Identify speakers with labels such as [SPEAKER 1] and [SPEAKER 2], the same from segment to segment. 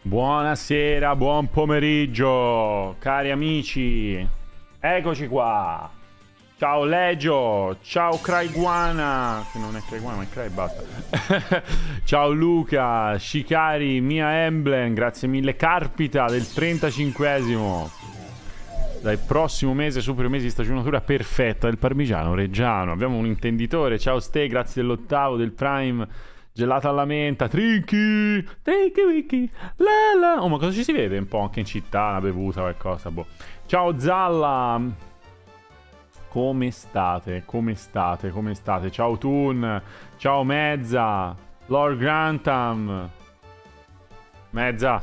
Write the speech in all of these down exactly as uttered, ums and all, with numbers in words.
[SPEAKER 1] Buonasera, buon pomeriggio, cari amici. Eccoci qua. Ciao Legio, ciao Craiguana, che non è Craiguana ma è Crai, basta. Ciao Luca, Shikari, Mia Emblem, grazie mille. Carpita del trentacinquesimo. Dal prossimo mese, super mese di stagionatura perfetta del parmigiano reggiano. Abbiamo un intenditore, ciao Ste, grazie dell'ottavo, del Prime. Gelata alla menta, Trinky, Trinky Wiki, la la. Oh, ma cosa ci si vede un po' anche in città, una bevuta, qualcosa, boh. Ciao Zalla. Come state? Come state? Come state? Ciao Toon. Ciao Mezza. Lord Grantham. Mezza.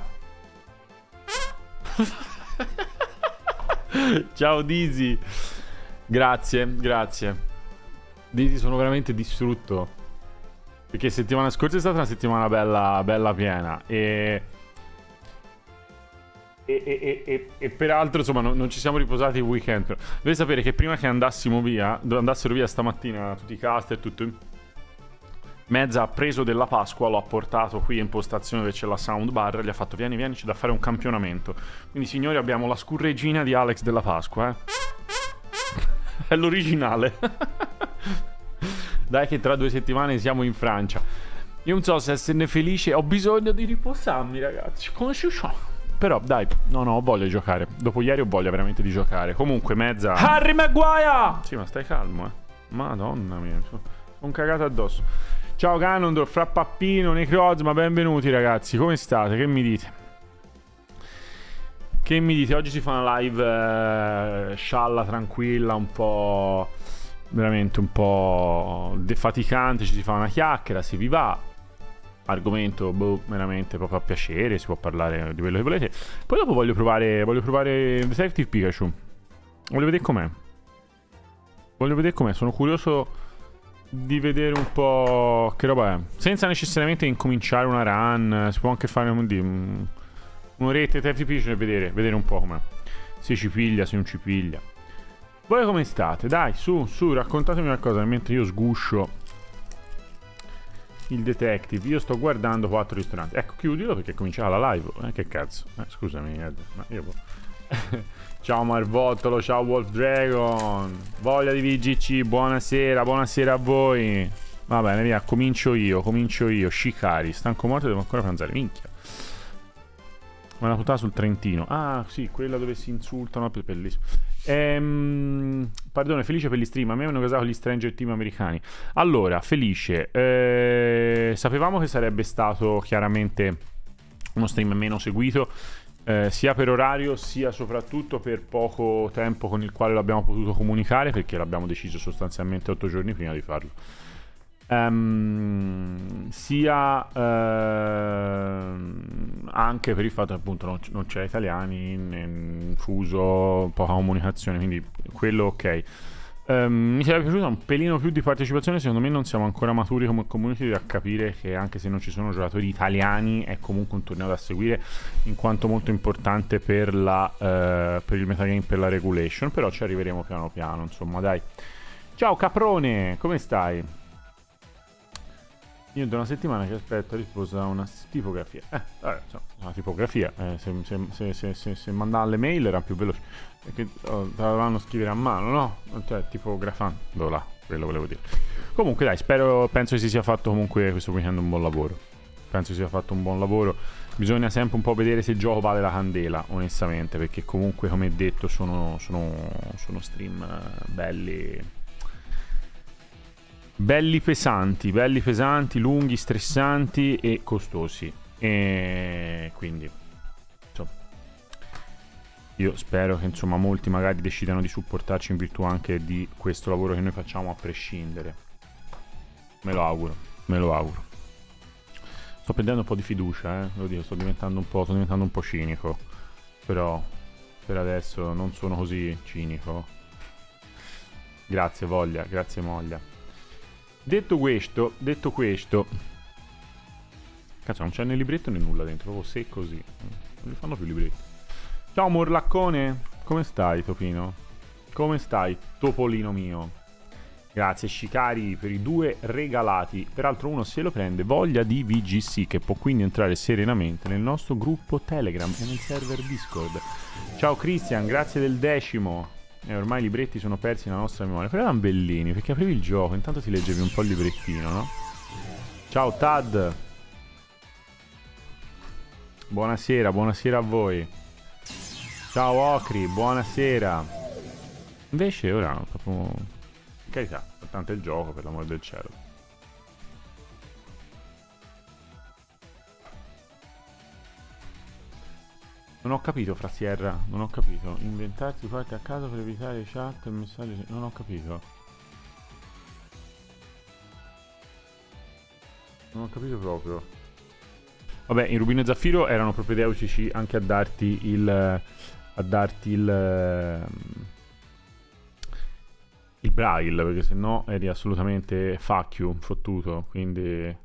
[SPEAKER 1] Ciao Dizzy. Grazie, grazie. Dizzy, sono veramente distrutto. Perché settimana scorsa è stata una settimana bella, bella piena. E... E, e, e, e peraltro insomma non, non ci siamo riposati il weekend, però dovete sapere che prima che andassimo via andassero via stamattina tutti i cast e tutto, Mezza ha preso della Pasqua, lo ha portato qui in postazione dove c'è la soundbar, gli ha fatto vieni vieni c'è da fare un campionamento, quindi signori abbiamo la scurreggina di Alex della Pasqua, eh? È l'originale. Dai che tra due settimane siamo in Francia. Io non so se esserne felice, ho bisogno di riposarmi ragazzi, come si fa? Però dai, no no, ho voglia di giocare. Dopo ieri ho voglia veramente di giocare. Comunque Mezza... Harry Maguire! Sì, ma stai calmo, eh. Madonna mia, sono cagato addosso. Ciao Ganondorf, Fra Pappino, Necrozma, benvenuti ragazzi. Come state? Che mi dite? Che mi dite? Oggi si fa una live eh, scialla, tranquilla, un po'... veramente un po' defaticante. Ci si fa una chiacchiera, si vi va. Argomento boh, veramente proprio a piacere, si può parlare di quello che volete. Poi dopo voglio provare voglio provare Detective Pikachu. Voglio vedere com'è. Voglio vedere com'è, sono curioso di vedere un po' che roba è. Senza necessariamente incominciare una run, si può anche fare un, un, un'oretta di Detective Pikachu e vedere, vedere un po' com'è. Se ci piglia, se non ci piglia. Voi come state? Dai, su, su, raccontatemi una cosa mentre io sguscio il detective. Io sto guardando quattro ristoranti. Ecco, chiudilo perché comincia la live. Eh, che cazzo? Eh, scusami, Ed. Ma io... Ciao Marvottolo, ciao Wolf Dragon. Voglia di V G C, buonasera, buonasera a voi. Va bene, via, comincio io, comincio io. Shikari, stanco morto, devo ancora pranzare. Minchia. Ma una puntata sul Trentino. Ah, sì, quella dove si insultano. Bellissimo. Ehm, pardone, Felice per gli stream. A me hanno casato gli Stranger Team americani. Allora, Felice, eh, sapevamo che sarebbe stato chiaramente uno stream meno seguito, eh, sia per orario sia soprattutto per poco tempo con il quale l'abbiamo potuto comunicare, perché l'abbiamo deciso sostanzialmente otto giorni prima di farlo. Um, sia uh, anche per il fatto che appunto non, non c'è italiani, né fuso, poca comunicazione, quindi quello ok. Um, mi sarebbe piaciuto un pelino più di partecipazione, secondo me non siamo ancora maturi come community da capire che anche se non ci sono giocatori italiani è comunque un torneo da seguire, in quanto molto importante per, la, uh, per il metagame, per la regulation, però ci arriveremo piano piano, insomma dai. Ciao Caprone, come stai? Io da una settimana che aspetto risposta a una tipografia. Eh, vabbè, insomma, una tipografia. Eh, se, se, se, se, se, se mandava le mail era più veloce. Perché oh, dovevano scrivere a mano, no? Cioè, tipografando là, quello volevo dire. Comunque dai, spero, penso che si sia fatto comunque questo weekend un buon lavoro. Penso si sia fatto un buon lavoro. Bisogna sempre un po' vedere se il gioco vale la candela, onestamente. Perché comunque, come detto, sono, sono, sono stream belli... Belli pesanti, belli pesanti, lunghi, stressanti e costosi. E quindi, insomma, io spero che insomma molti magari decidano di supportarci in virtù anche di questo lavoro che noi facciamo a prescindere. Me lo auguro, me lo auguro. Sto perdendo un po' di fiducia, eh, lo dico, sto diventando un po', sto diventando un po' cinico. Però per adesso non sono così cinico. Grazie Voglia, grazie Moglia. Detto questo, detto questo, cazzo, non c'è né libretto né nulla dentro, proprio se così. Non li fanno più libretti. Ciao Morlaccone, come stai Topino? Come stai Topolino mio? Grazie Shikari per i due regalati. Peraltro uno se lo prende voglia di V G C, che può quindi entrare serenamente nel nostro gruppo Telegram e nel server Discord. Ciao Christian, grazie del decimo. E ormai i libretti sono persi nella nostra memoria. Però erano bellini, perché aprivi il gioco, intanto ti leggevi un po' il librettino, no? Ciao Tad. Buonasera, buonasera a voi. Ciao Okri, buonasera. Invece ora proprio... carità, tanto è il gioco, per l'amore del cielo. Non ho capito, Fra Sierra, non ho capito. Inventarsi porte a caso per evitare chat e messaggi. Non ho capito. Non ho capito proprio. Vabbè, in Rubino e Zaffiro erano propedeutici anche a darti il... a darti il... il braille, perché se no eri assolutamente fuck you, fottuto, quindi...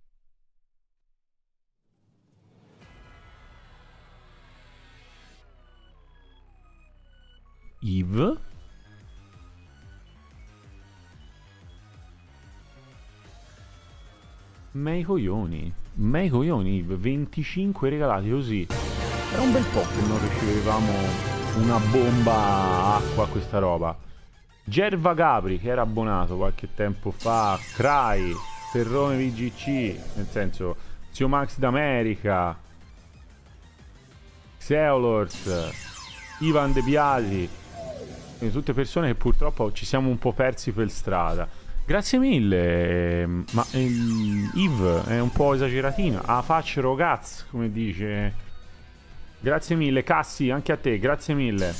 [SPEAKER 1] Eve? Mei coglioni, mei coglioni, Eve, venticinque regalati così. Era un bel po' che non ricevevamo una bomba acqua a questa roba. Gerva Gabri, che era abbonato qualche tempo fa, Cry, Terrone V G C, nel senso, Zio Max d'America, Xeolort, Ivan De Biasi, quindi tutte persone che purtroppo ci siamo un po' persi per strada. Grazie mille, ma ehm, Yves è un po' esageratina, ah faccio ragazzi, come dice. Grazie mille, Cassi, anche a te, grazie mille.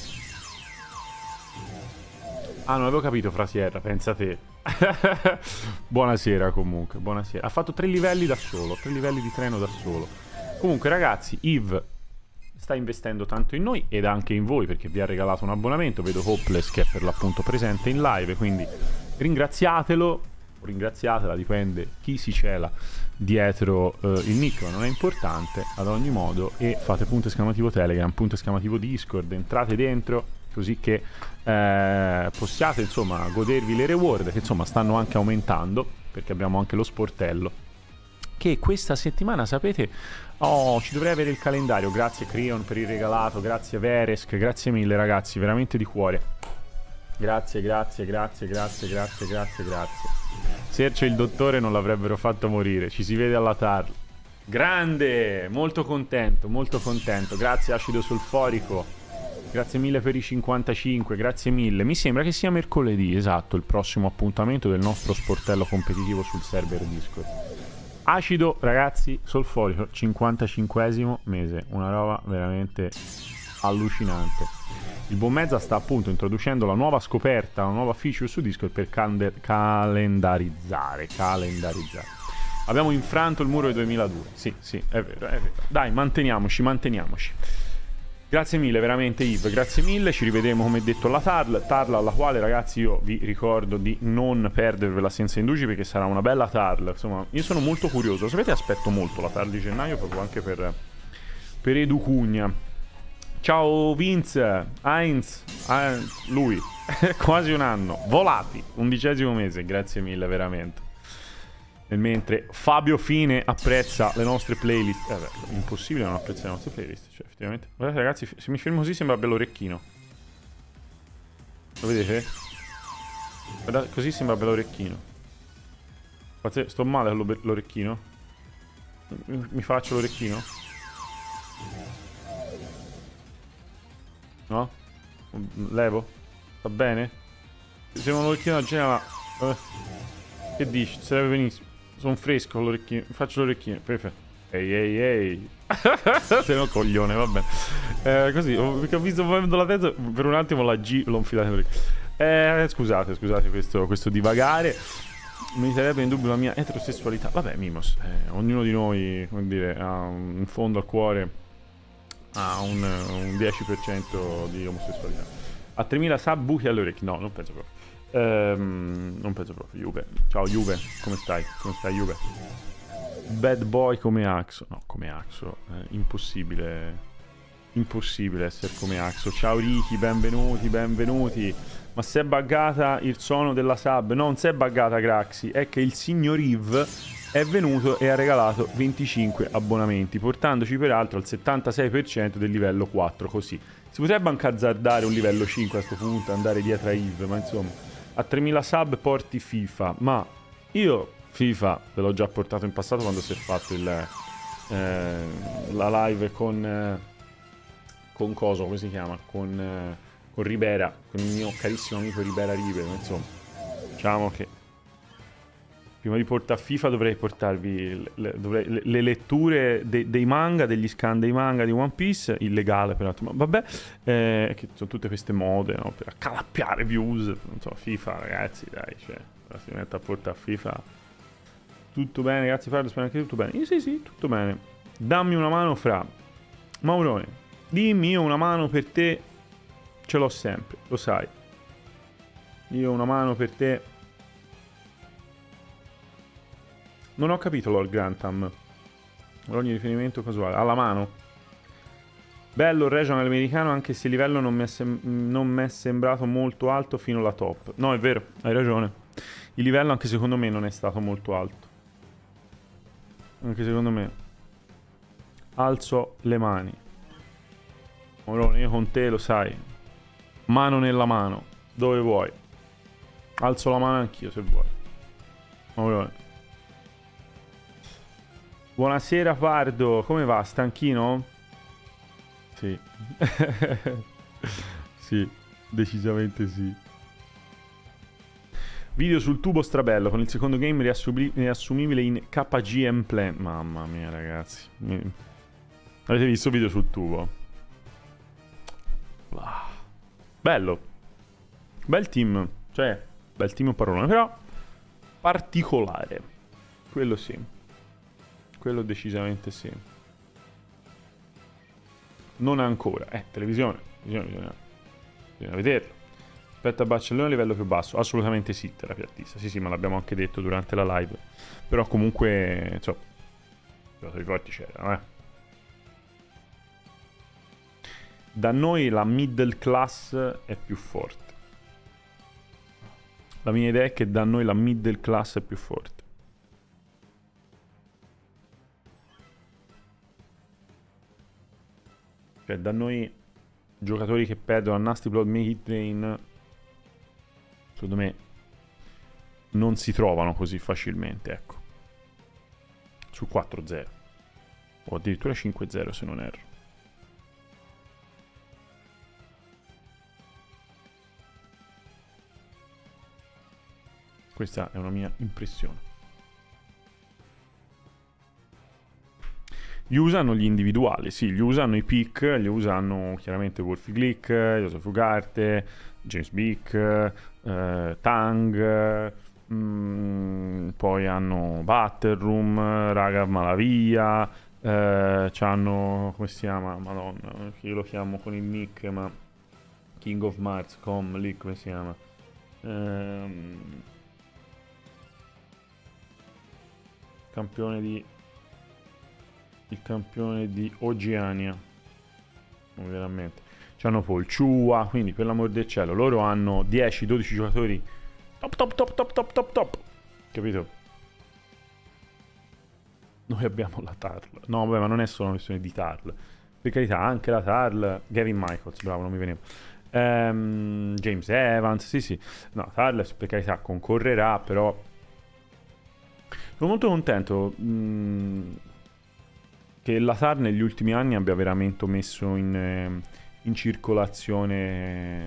[SPEAKER 1] Ah, non avevo capito, Fra Sierra, pensa te. Buonasera comunque, buonasera. Ha fatto tre livelli da solo, tre livelli di treno da solo. Comunque ragazzi, Yves sta investendo tanto in noi ed anche in voi, perché vi ha regalato un abbonamento. Vedo Hopeless che è per l'appunto presente in live, quindi ringraziatelo o ringraziatela, dipende chi si cela dietro uh, il nick, ma non è importante ad ogni modo. E fate punto esclamativo Telegram, punto esclamativo Discord, entrate dentro così che eh, possiate insomma godervi le reward, che insomma stanno anche aumentando, perché abbiamo anche lo sportello che questa settimana, sapete, oh, ci dovrei avere il calendario. Grazie Creon per il regalato, grazie Veresk, grazie mille ragazzi, veramente di cuore. Grazie, grazie, grazie, grazie, grazie, grazie, grazie. Sergio e il dottore non l'avrebbero fatto morire, ci si vede alla T A R. Grande, molto contento, molto contento. Grazie acido solforico. Grazie mille per i cinquantacinque, grazie mille. Mi sembra che sia mercoledì, esatto, il prossimo appuntamento del nostro sportello competitivo sul server Discord. Acido, ragazzi, solforico, cinquantacinquesimo mese, una roba veramente allucinante. Il buon mezza sta appunto introducendo la nuova scoperta, la nuova feature su Discord per calendarizzare, calendarizzare. Abbiamo infranto il muro del duemiladue, sì, sì, è vero, è vero. Dai, manteniamoci, manteniamoci. Grazie mille veramente Yves, grazie mille, ci rivedremo come detto alla T A R L, T A R L alla quale ragazzi io vi ricordo di non perdervela senza indugi, perché sarà una bella T A R L, insomma io sono molto curioso, sapete aspetto molto la T A R L di gennaio proprio anche per, per Edu Cugna. Ciao Vince, Heinz, eh, lui, quasi un anno, volati, undicesimo mese, grazie mille veramente. Nel mentre Fabio Fine apprezza le nostre playlist. Eh beh, impossibile non apprezzare le nostre playlist, cioè effettivamente. Guardate ragazzi, se mi fermo così sembra bell'orecchino. Lo vedete? Guardate, così sembra bell'orecchino. Guardate, sto male l'orecchino. Mi faccio l'orecchino? No? Levo? Va bene? Sembra un orecchino da genere, ma... Eh, che dici? Sarebbe benissimo. Sono fresco con l'orecchino. Faccio l'orecchino. Perfetto. Ehi ehi ehi. Sei un coglione, va bene. Eh, così, perché ho visto muovendo la testa. Per un attimo la G l'ho infilata nell'orecchio. Eh, scusate, scusate questo, questo divagare. Mi metterebbe in dubbio la mia eterosessualità. Vabbè, Mimos. Eh, ognuno di noi, come dire, ha un, in fondo al cuore ha un, un dieci per cento di omosessualità. A tremila sub buchi alle orecchie. No, non penso proprio. Um, non penso proprio. Juve. Ciao Juve, come stai? Come stai Juve? Bad boy come Axo. No, come Axo, eh, impossibile. Impossibile essere come Axo. Ciao Ricky, benvenuti, benvenuti. Ma si è buggata il suono della sub? Non si è buggata Graxi, è che il signor Yves è venuto e ha regalato venticinque abbonamenti, portandoci peraltro al settantasei per cento del livello quattro, così. Si potrebbe anche azzardare un livello cinque a questo punto, andare dietro a Yves, ma insomma, a tremila sub porti FIFA. Ma io FIFA ve l'ho già portato in passato quando si è fatto il, eh, la live con... Eh, con Coso, come si chiama? Con, eh, con Ribera, con il mio carissimo amico Ribera Ribe, insomma. Diciamo che prima di portare a FIFA dovrei portarvi le, dovrei, le, le letture de, dei manga, degli scan dei manga di One Piece, illegale peraltro, ma vabbè, eh, che sono tutte queste mode, no? Per accalappiare views, non so, FIFA, ragazzi, dai, cioè, si mette a portare a FIFA. Tutto bene, ragazzi, parlo, spero anche tutto bene. Eh, sì, sì, tutto bene. Dammi una mano fra. Maurone. Dimmi, io una mano per te ce l'ho sempre, lo sai. Io una mano per te. Non ho capito Lord Grantham. Ogni riferimento casuale. Alla mano. Bello il regional americano, anche se il livello non mi, è sem- non mi è sembrato molto alto fino alla top. No, è vero, hai ragione. Il livello anche secondo me non è stato molto alto. Anche secondo me. Alzo le mani. Morone, io con te lo sai. Mano nella mano. Dove vuoi. Alzo la mano anch'io se vuoi. Morone. Buonasera Pardo. Come va? Stanchino? Sì. Sì, decisamente sì. Video sul tubo strabello con il secondo game riassumibile in K G M Plan. Mamma mia ragazzi. Avete visto il video sul tubo? Bello. Bel team. Cioè, bel team un parolone, però particolare. Quello sì. Quello decisamente sì. Non ancora. Eh, televisione. Televisione bisogna, bisogna vederlo. Aspetta Barcellona a livello più basso. Assolutamente sì, terapiattista. Sì, sì, ma l'abbiamo anche detto durante la live. Però comunque, insomma, i forti c'erano, eh. Da noi la middle class è più forte. La mia idea è che da noi la middle class è più forte. Cioè da noi giocatori che perdono a Nasty Blood Make It Rain, secondo me non si trovano così facilmente, ecco. Su quattro zero. O addirittura cinque zero se non erro. Questa è una mia impressione. Gli usano gli individuali, sì, gli usano i pick, gli usano chiaramente Wolfie Glick, Joseph Ugarte, James Beak, eh, Tang, mm, poi hanno Battlroom, Ragav Malavia, eh, c'hanno, come si chiama, madonna, io lo chiamo con il nick, ma King of Mars, com, lì come si chiama? Ehm... campione di il campione di Oceania, veramente c'hanno poi il Chua, quindi per l'amor del cielo loro hanno dieci dodici giocatori top top top top top top top, capito? Noi abbiamo la Tarl, no vabbè, ma non è solo una questione di Tarl, per carità, anche la Tarl, Gavin Michaels, bravo, non mi veniva, um, James Evans, sì sì, no, Tarl per carità concorrerà, però sono molto contento mh, che la T A R negli ultimi anni abbia veramente messo in, eh, in circolazione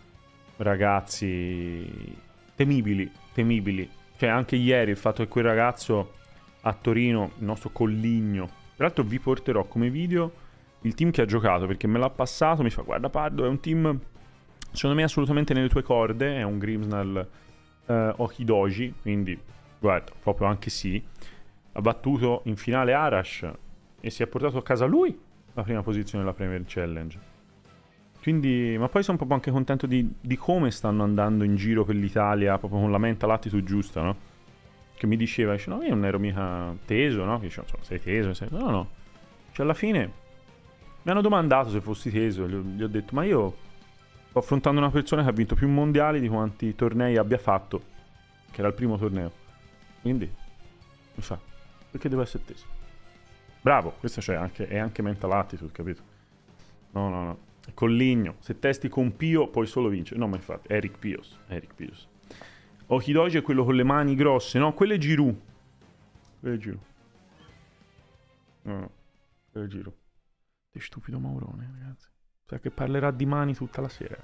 [SPEAKER 1] ragazzi temibili, temibili. Cioè anche ieri il fatto che quel ragazzo a Torino, il nostro Colligno, tra l'altro vi porterò come video il team che ha giocato, perché me l'ha passato, mi fa guarda Pardo, è un team secondo me assolutamente nelle tue corde, è un Grimsnall eh, Okidoji, quindi guarda, proprio anche sì, ha battuto in finale Arash e si è portato a casa lui la prima posizione della Premier Challenge. Quindi, ma poi sono proprio anche contento di, di come stanno andando in giro per l'Italia, proprio con la mental attitude giusta, no? Che mi diceva, dice, no, io non ero mica teso, no? Dice, insomma, sei teso, sei... No, no, cioè alla fine Mi hanno domandato se fossi teso, gli ho, gli ho detto, ma io sto affrontando una persona che ha vinto più mondiali di quanti tornei abbia fatto, che era il primo torneo. Quindi, mi sa, perché devo essere teso? Bravo, questa c'è anche, è anche mental attitude, capito? No, no, no. Colligno, se testi con Pio puoi solo vincere. No, ma infatti, Eric Pios, Eric Pios. Okidoji è quello con le mani grosse, no? Quello è Giroud. Quello è Giroud. No, no, quello è Giroud. Che stupido Maurone, ragazzi. Sa che parlerà di mani tutta la sera.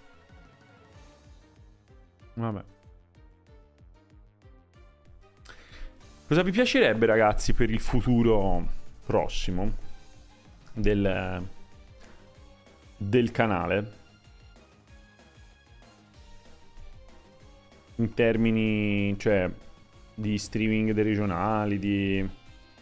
[SPEAKER 1] Vabbè. Cosa vi piacerebbe, ragazzi, per il futuro prossimo del, del canale? In termini, cioè, di streaming dei regionali, di...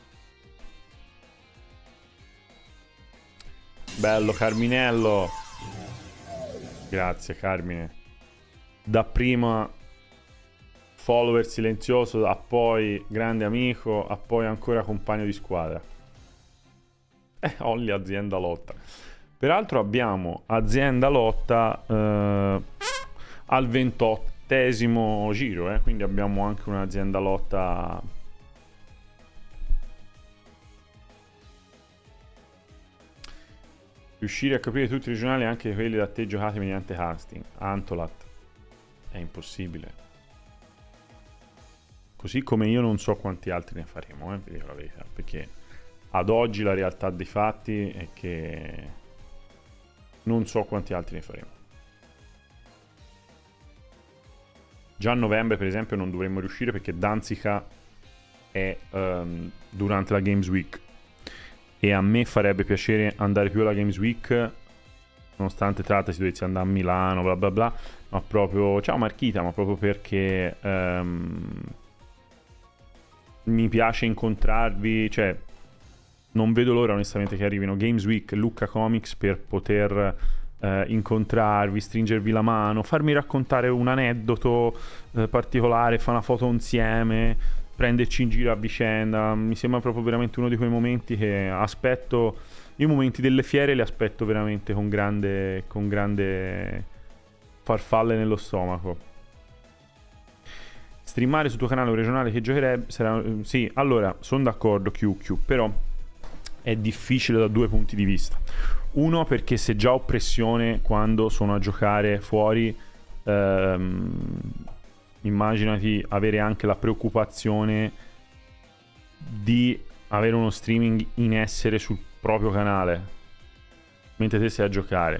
[SPEAKER 1] Bello, Carminello. Grazie, Carmine. Da prima follower silenzioso, a poi grande amico, a poi ancora compagno di squadra. Eh, Olli azienda lotta. Peraltro abbiamo azienda lotta eh, al ventottesimo giro, eh, quindi abbiamo anche un'azienda lotta... Riuscire a capire tutti i regionali, anche quelli da te giocati mediante casting. Antolat. È impossibile. Così come io non so quanti altri ne faremo, eh, per dire la verità. Perché ad oggi la realtà dei fatti è che non so quanti altri ne faremo. Già a novembre, per esempio, non dovremmo riuscire perché Danzica è um, durante la Games Week. E a me farebbe piacere andare più alla Games Week, nonostante tratta si dovesse andare a Milano, bla bla bla, ma proprio, ciao Marchita, ma proprio perché um, mi piace incontrarvi, cioè non vedo l'ora onestamente che arrivino Games Week, Lucca Comics per poter uh, incontrarvi, stringervi la mano, farmi raccontare un aneddoto uh, particolare, fare una foto insieme, prenderci in giro a vicenda. Mi sembra proprio veramente uno di quei momenti che aspetto. I momenti delle fiere li aspetto veramente con grande con grande farfalle nello stomaco. Streamare sul tuo canale regionale che giocherebbe sarà... Sì, allora, sono d'accordo Q Q, però è difficile da due punti di vista. Uno, perché se già ho pressione quando sono a giocare fuori, ehm, immaginati avere anche la preoccupazione di avere uno streaming in essere sul proprio canale mentre te sei a giocare.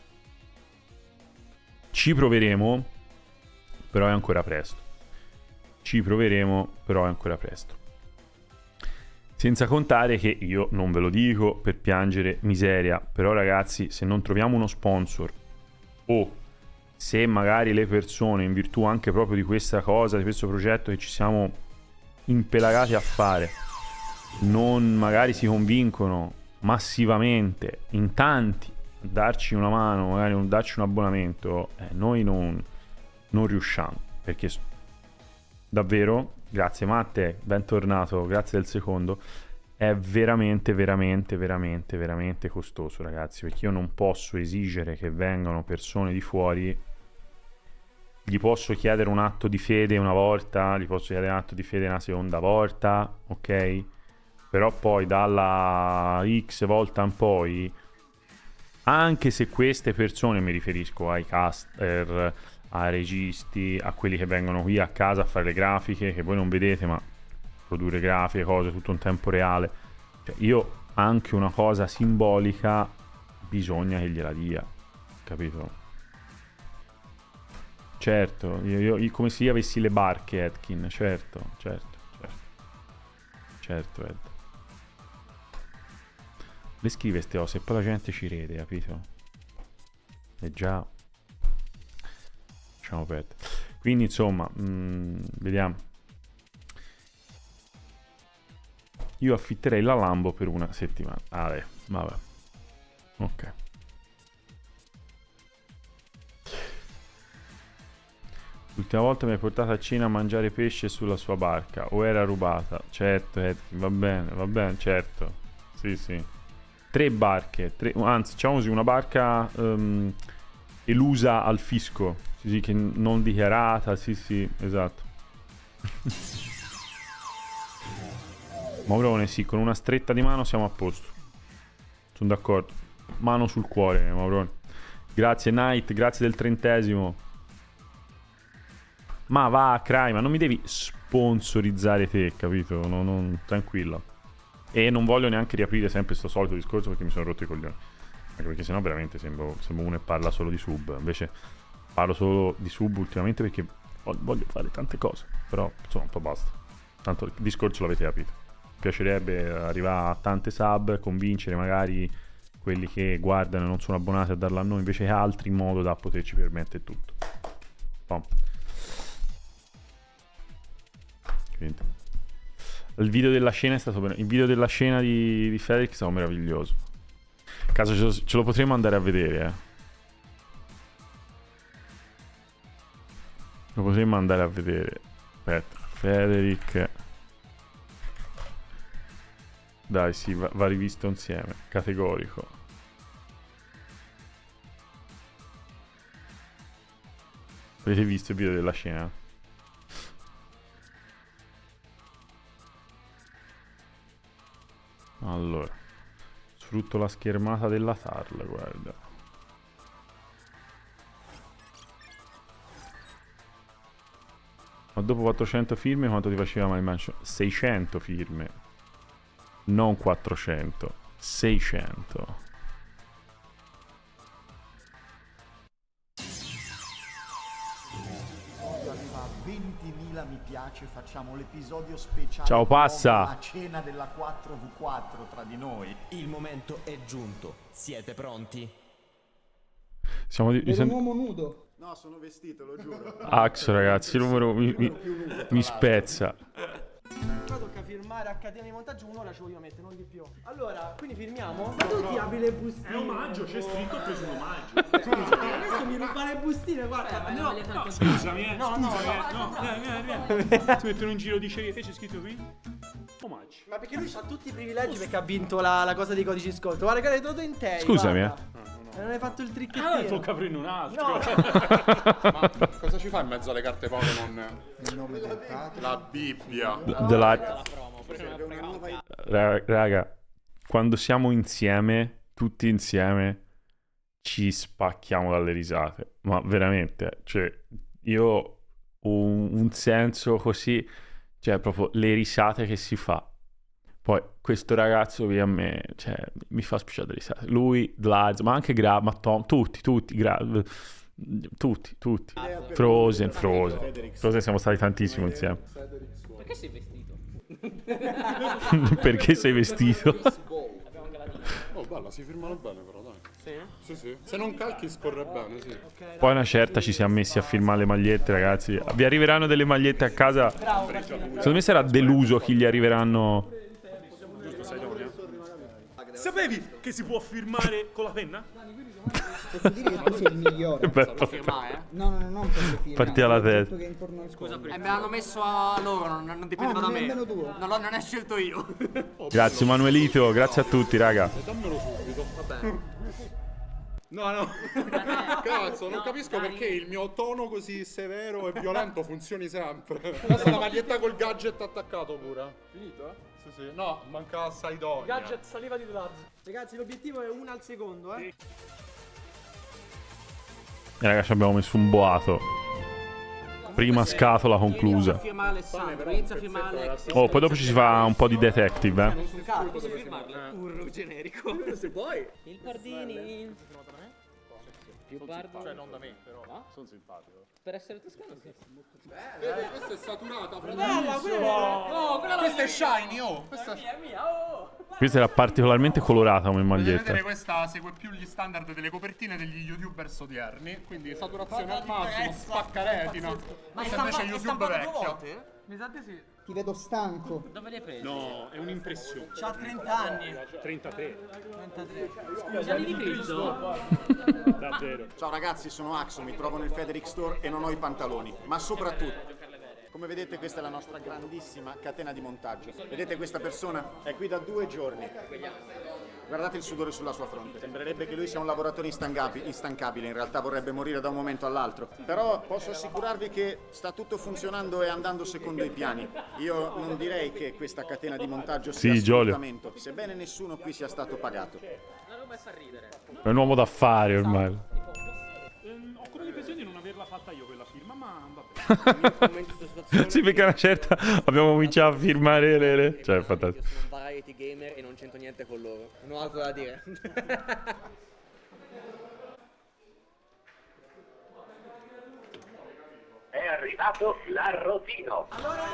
[SPEAKER 1] Ci proveremo, però è ancora presto. Ci proveremo, però è ancora presto. Senza contare che io non ve lo dico per piangere miseria, però ragazzi, se non troviamo uno sponsor o se magari le persone, in virtù anche proprio di questa cosa, di questo progetto che ci siamo impelagati a fare, non magari si convincono massivamente in tanti a darci una mano, magari a darci un abbonamento, eh, noi non, non riusciamo, perché davvero, grazie Matte, bentornato, grazie del secondo, è veramente veramente veramente veramente costoso, ragazzi, perché io non posso esigere che vengano persone di fuori. Gli posso chiedere un atto di fede una volta, gli posso chiedere un atto di fede una seconda volta, ok? Però poi dalla X volta in poi, anche se queste persone, mi riferisco ai caster, ai registi, a quelli che vengono qui a casa a fare le grafiche, che voi non vedete, ma produrre grafiche, cose, tutto in tempo reale. Cioè, io anche una cosa simbolica bisogna che gliela dia, capito? Certo, io, io, io come se io avessi le barche, Edkin, certo, certo, certo, certo, Ed. Le scrive ste cose e poi la gente ci ride, capito? E già... Lasciamo perdere. Quindi, insomma, mh, vediamo. Io affitterei la Lambo per una settimana. Ah, beh, vabbè. Ok. L'ultima volta mi hai portato a cena a mangiare pesce sulla sua barca. O era rubata? Certo, Edkin, va bene, va bene, certo. Sì, sì. tre barche, tre, anzi diciamo così, una barca um, elusa al fisco, sì, sì, che non dichiarata, sì sì, esatto. Maurone, sì, con una stretta di mano siamo a posto. Sono d'accordo. Mano sul cuore, Maurone. Grazie Knight, grazie del trentesimo. Ma va, Cry, ma non mi devi sponsorizzare te, capito? No, non, tranquilla. E non voglio neanche riaprire sempre questo solito discorso perché mi sono rotto i coglioni. Anche perché sennò veramente sembro, sembro uno e parla solo di sub. Invece parlo solo di sub ultimamente perché voglio fare tante cose. Però insomma un po' basta. Tanto il discorso l'avete capito. Mi piacerebbe arrivare a tante sub, convincere magari quelli che guardano e non sono abbonati a darla a noi invece che altri, in modo da poterci permettere tutto. Pom. Quindi. Il video della scena è stato bene. Il video della scena di, di Federic è stato meraviglioso. A caso ce lo, ce lo potremo andare a vedere, eh. Lo potremmo andare a vedere. Aspetta, Federic. Dai, sì, va, va rivisto insieme. Categorico. Avete visto il video della scena? Allora, sfrutto la schermata della Tarla, guarda. Ma dopo quattrocento firme quanto ti faceva mai mancio? seicento firme. Non quattrocento. seicento.
[SPEAKER 2] ventimila mi piace, facciamo l'episodio speciale.
[SPEAKER 1] Ciao passa.
[SPEAKER 2] La cena della quattro vu quattro tra di noi.
[SPEAKER 3] Il momento è giunto. Siete pronti?
[SPEAKER 1] Siamo di...
[SPEAKER 4] Vedo un uomo nudo.
[SPEAKER 2] No, sono vestito, lo giuro.
[SPEAKER 1] Axo, ragazzi, il numero mi, mi, mi spezza.
[SPEAKER 4] Poi tocca firmare a catena di montaggio, un'ora ci voglio mettere, non di più. Allora, quindi firmiamo? Ma tu ti apri le bustine?
[SPEAKER 5] È omaggio, c'è scritto, ho preso un omaggio.
[SPEAKER 4] Adesso mi ruba le bustine, guarda.
[SPEAKER 5] No, no, scusami, eh.
[SPEAKER 4] No, no,
[SPEAKER 5] scusami, eh. No, vieni, vieni, vieni. Ti mettono in giro di scegliete, c'è scritto qui? Omaggio.
[SPEAKER 4] Ma perché lui ha tutti i privilegi perché ha vinto la, la cosa dei codici sconto. Guarda che hai tutto in te.
[SPEAKER 1] Scusami,
[SPEAKER 4] guarda. E non hai fatto il tricchettino.
[SPEAKER 5] Allora tocca prendere un altro.
[SPEAKER 4] No.
[SPEAKER 6] Ma cosa ci fa in mezzo alle carte Pokémon?
[SPEAKER 2] Il nome del padre.
[SPEAKER 6] La Bibbia.
[SPEAKER 1] The Light. Ra- Raga, quando siamo insieme, tutti insieme, ci spacchiamo dalle risate. Ma veramente, cioè, io ho un, un senso così, cioè proprio le risate che si fa. Poi questo ragazzo qui a me, cioè, mi fa spicciare le risate. Lui, Glads, ma anche Gra, ma Tom, tutti, tutti, Gra, tutti, tutti. Frozen, Frozen. Frozen siamo stati tantissimo insieme.
[SPEAKER 7] Perché sei vestito?
[SPEAKER 1] Perché sei vestito?
[SPEAKER 6] Oh, bella, si firmano bene però, dai. Sì? Sì, sì. Se non calchi scorre bene, sì.
[SPEAKER 1] Poi una certa ci siamo messi a firmare le magliette, ragazzi. Vi arriveranno delle magliette a casa. Secondo me sarà deluso chi gli arriveranno.
[SPEAKER 5] Sapevi che si può firmare con la penna?
[SPEAKER 4] Posso dire che tu sei il migliore.
[SPEAKER 1] Beh,
[SPEAKER 7] Firmare?
[SPEAKER 4] No, no, no, non posso firmare.
[SPEAKER 1] Parti alla
[SPEAKER 4] Ho detto
[SPEAKER 1] testa.
[SPEAKER 4] che è intorno al collo.
[SPEAKER 7] Eh, me l'hanno messo a loro, non, non dipende
[SPEAKER 4] Ah,
[SPEAKER 7] da
[SPEAKER 4] non è
[SPEAKER 7] me.
[SPEAKER 4] nemmeno tuo?
[SPEAKER 7] Non, l'ho- non è scelto io.
[SPEAKER 1] Grazie Manuelito, grazie a tutti, raga.
[SPEAKER 6] Dammelo subito.
[SPEAKER 7] Vabbè.
[SPEAKER 6] No, no. Cazzo, non capisco perché il mio tono così severo e violento funzioni sempre. Questa è la maglietta col gadget attaccato pure. Finito? Sì, sì. No, manca la Sidonia.
[SPEAKER 4] Gadget saliva di Vlad. Ragazzi, l'obiettivo è una al secondo, eh.
[SPEAKER 1] E raga, ci abbiamo messo un boato. Prima scatola conclusa.
[SPEAKER 7] Inizia a firmare Alessandro, inizia a firmare Alex.
[SPEAKER 1] Oh, poi dopo ci si fa un po' di detective, eh.
[SPEAKER 7] Sul cazzo, posso firmarla? Urro generico. Se vuoi. Il Pardini. Più Bardo.
[SPEAKER 6] Cioè, non da me, però. Sono simpatico.
[SPEAKER 7] Per essere toscano, sì.
[SPEAKER 6] Vedi, questa è saturata.
[SPEAKER 4] Bella, quella
[SPEAKER 7] Oh, quella
[SPEAKER 6] Questa è shiny, oh. Questa è...
[SPEAKER 7] è mia, oh.
[SPEAKER 1] Questa era particolarmente colorata come
[SPEAKER 6] Potete
[SPEAKER 1] maglietta.
[SPEAKER 6] vedere, questa segue più gli standard delle copertine degli youtubers odierni. Quindi saturazione al massimo, spacca retina.
[SPEAKER 7] Ma
[SPEAKER 6] Questa invece è YouTube vecchio.
[SPEAKER 4] Mi sa di sì.
[SPEAKER 8] Ti vedo stanco.
[SPEAKER 7] Dove li hai presi?
[SPEAKER 5] No, è un'impressione.
[SPEAKER 4] C'ha trenta anni.
[SPEAKER 5] trentatré.
[SPEAKER 4] trentatré.
[SPEAKER 7] Scusa, li ripreso?
[SPEAKER 5] Davvero.
[SPEAKER 2] Ciao ragazzi, sono Axo, mi trovo nel Federic Store e non ho i pantaloni. Ma soprattutto, come vedete, questa è la nostra grandissima catena di montaggio. Vedete, questa persona è qui da due giorni. Guardate il sudore sulla sua fronte. Sembrerebbe che lui sia un lavoratore instancabile, instancabile. In realtà vorrebbe morire da un momento all'altro. Però posso assicurarvi che sta tutto funzionando e andando secondo i piani. Io non direi che questa catena di montaggio sia
[SPEAKER 1] Sì,
[SPEAKER 2] sfruttamento, sebbene nessuno qui sia stato pagato.
[SPEAKER 7] La roba fa ridere.
[SPEAKER 1] È un uomo d'affari ormai.
[SPEAKER 5] Ehm, ho come l'impressione di non averla fatta io quella firma, ma vabbè.
[SPEAKER 1] Sì, perché a una certa abbiamo cominciato a firmare le... le... Cioè, è fantastico.
[SPEAKER 7] Io sono un variety gamer e non c'entro niente con loro. Non ho altro da dire.
[SPEAKER 8] È arrivato l'arrotino.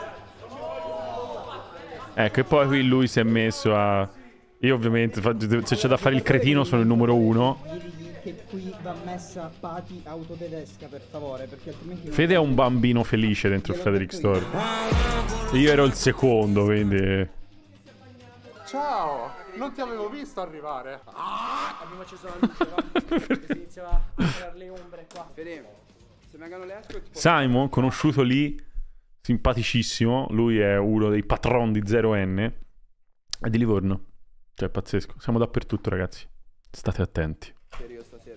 [SPEAKER 1] Ecco, e poi qui lui si è messo a... Io ovviamente, se c'è da fare il cretino, sono il numero uno.
[SPEAKER 9] Digli che qui va messa Pati auto tedesca, per favore, perché altrimenti...
[SPEAKER 1] Fede è un bambino felice dentro il Federic Store. Io ero il secondo, quindi...
[SPEAKER 6] Ciao, non ti avevo visto arrivare.
[SPEAKER 4] Abbiamo acceso la luce, va? Si iniziava a creare le ombre qua.
[SPEAKER 10] Vedete, se vengono le esco...
[SPEAKER 1] Simon, conosciuto lì, simpaticissimo. Lui è uno dei patron di zero N. È di Livorno. Cioè, è pazzesco. Siamo dappertutto, ragazzi. State attenti.
[SPEAKER 10] Serio stasera?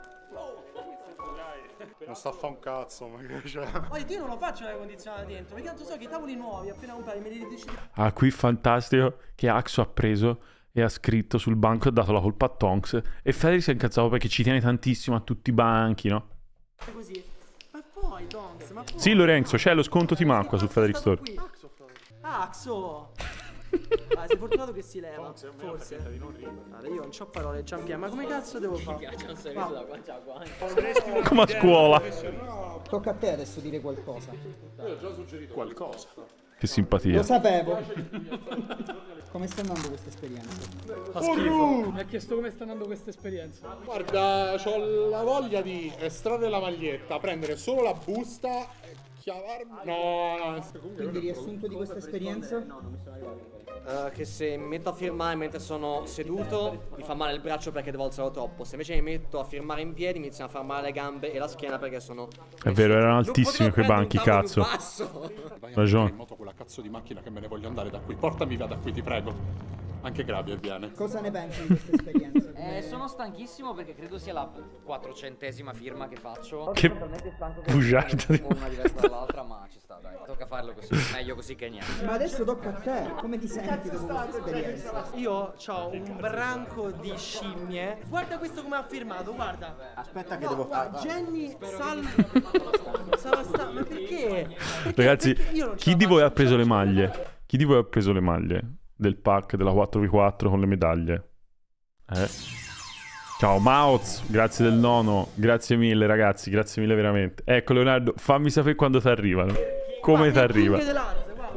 [SPEAKER 6] Non sta a fa un cazzo, ma che c'è?
[SPEAKER 4] Poi io non lo faccio l'aria condizionata dentro, perché tanto so che i tavoli nuovi appena comprati me li dici.
[SPEAKER 1] Ah, qui fantastico che Axo ha preso e ha scritto sul banco e ha dato la colpa a Tonks. E Federic si è incazzato perché ci tiene tantissimo a tutti i banchi, no?
[SPEAKER 4] Così. Ma poi, Tonks, ma poi...
[SPEAKER 1] Sì, Lorenzo, c'è lo sconto Team Acqua su Federic Store.
[SPEAKER 4] Axo! Ah, sei fortunato che si leva, forse. Guarda, io non c'ho parole, Giampiero, ma come cazzo devo fare?
[SPEAKER 1] Come a scuola.
[SPEAKER 9] Tocca a te adesso dire qualcosa.
[SPEAKER 6] Io ho già suggerito qualcosa.
[SPEAKER 1] Che simpatia.
[SPEAKER 9] Lo sapevo. Come sta andando questa esperienza?
[SPEAKER 5] Fa schifo. Mi ha chiesto come sta andando questa esperienza.
[SPEAKER 6] Guarda, ho la voglia di estrarre la maglietta, prendere solo la busta e chiavarmi. No, no,
[SPEAKER 9] Quindi riassunto di questa esperienza?
[SPEAKER 7] Uh, che se mi metto a firmare mentre sono seduto mi fa male il braccio perché devo alzarlo troppo. Se invece mi metto a firmare in piedi mi iniziano a far male le gambe e la schiena perché sono...
[SPEAKER 1] È vero, erano altissimi quei banchi, cazzo.
[SPEAKER 6] Vai
[SPEAKER 1] Ragione.
[SPEAKER 6] in moto quella cazzo di macchina che me ne voglio andare da qui. Portami via da qui, ti prego. Anche Gravia viene.
[SPEAKER 9] Cosa ne pensi di questa esperienza?
[SPEAKER 7] Eh, sono stanchissimo perché credo sia la quattrocentesima firma che faccio.
[SPEAKER 1] Che
[SPEAKER 7] Sono talmente stanco
[SPEAKER 1] bugiarda di-
[SPEAKER 7] una diversa dall'altra, ma ci sta, dai. Tocca farlo così, meglio così che niente.
[SPEAKER 9] Ma adesso tocca a te. Come ti senti dopo questa esperienza?
[SPEAKER 4] Io ho un branco di scimmie. Guarda questo come ha firmato, guarda.
[SPEAKER 2] Aspetta che
[SPEAKER 4] No,
[SPEAKER 2] devo
[SPEAKER 4] guarda,
[SPEAKER 2] fare.
[SPEAKER 4] Jenny Sal... Salasta... Ma perché? Perché-
[SPEAKER 1] Ragazzi,
[SPEAKER 4] perché io non ce
[SPEAKER 1] chi
[SPEAKER 4] la
[SPEAKER 1] di voi
[SPEAKER 4] faccio,
[SPEAKER 1] ha preso
[SPEAKER 4] ce
[SPEAKER 1] le
[SPEAKER 4] la faccio.
[SPEAKER 1] maglie? Chi di voi ha preso le maglie del pack della quattro vu quattro con le medaglie? Eh? Ciao Maoz, grazie del nono, grazie mille ragazzi, grazie mille veramente. Ecco Leonardo, fammi sapere quando ti arrivano. Come ti arriva?
[SPEAKER 4] King dell'Anze, guarda.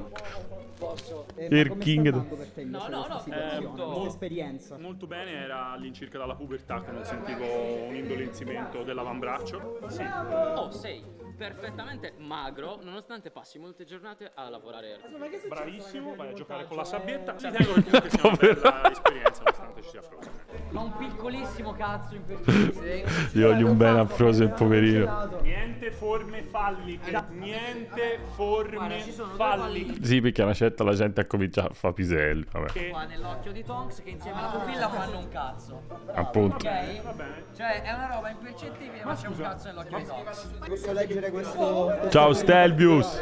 [SPEAKER 9] Eh, ma
[SPEAKER 1] Il
[SPEAKER 9] come
[SPEAKER 1] King-
[SPEAKER 9] sta andando per te invece questa situazione,
[SPEAKER 5] molto-
[SPEAKER 9] questa esperienza?
[SPEAKER 5] Molto bene, era all'incirca dalla pubertà che non sentivo un indolenzimento dell'avambraccio. Sì.
[SPEAKER 7] Oh, sei perfettamente magro nonostante passi molte giornate a lavorare.
[SPEAKER 5] Bravissimo, vai a giocare con la sabbietta. Ritengo che comunque sia una bella esperienza, nonostante ci sia Frozen.
[SPEAKER 7] Ma un piccolissimo cazzo in perché.
[SPEAKER 1] Io voglio un bene a Frozen, poverino.
[SPEAKER 5] Niente forme falliche, niente forme falliche.
[SPEAKER 1] Sì, perché a una certa la gente ha cominciato a fare piselli, vabbè.
[SPEAKER 7] Qua nell'occhio di Tonks che insieme alla pupilla fanno un cazzo.
[SPEAKER 1] Appunto.
[SPEAKER 7] Ok? Cioè è una roba impercettibile ma c'è un cazzo nell'occhio di Tonks.
[SPEAKER 9] Posso leggere questo?
[SPEAKER 1] Ciao Stelbius.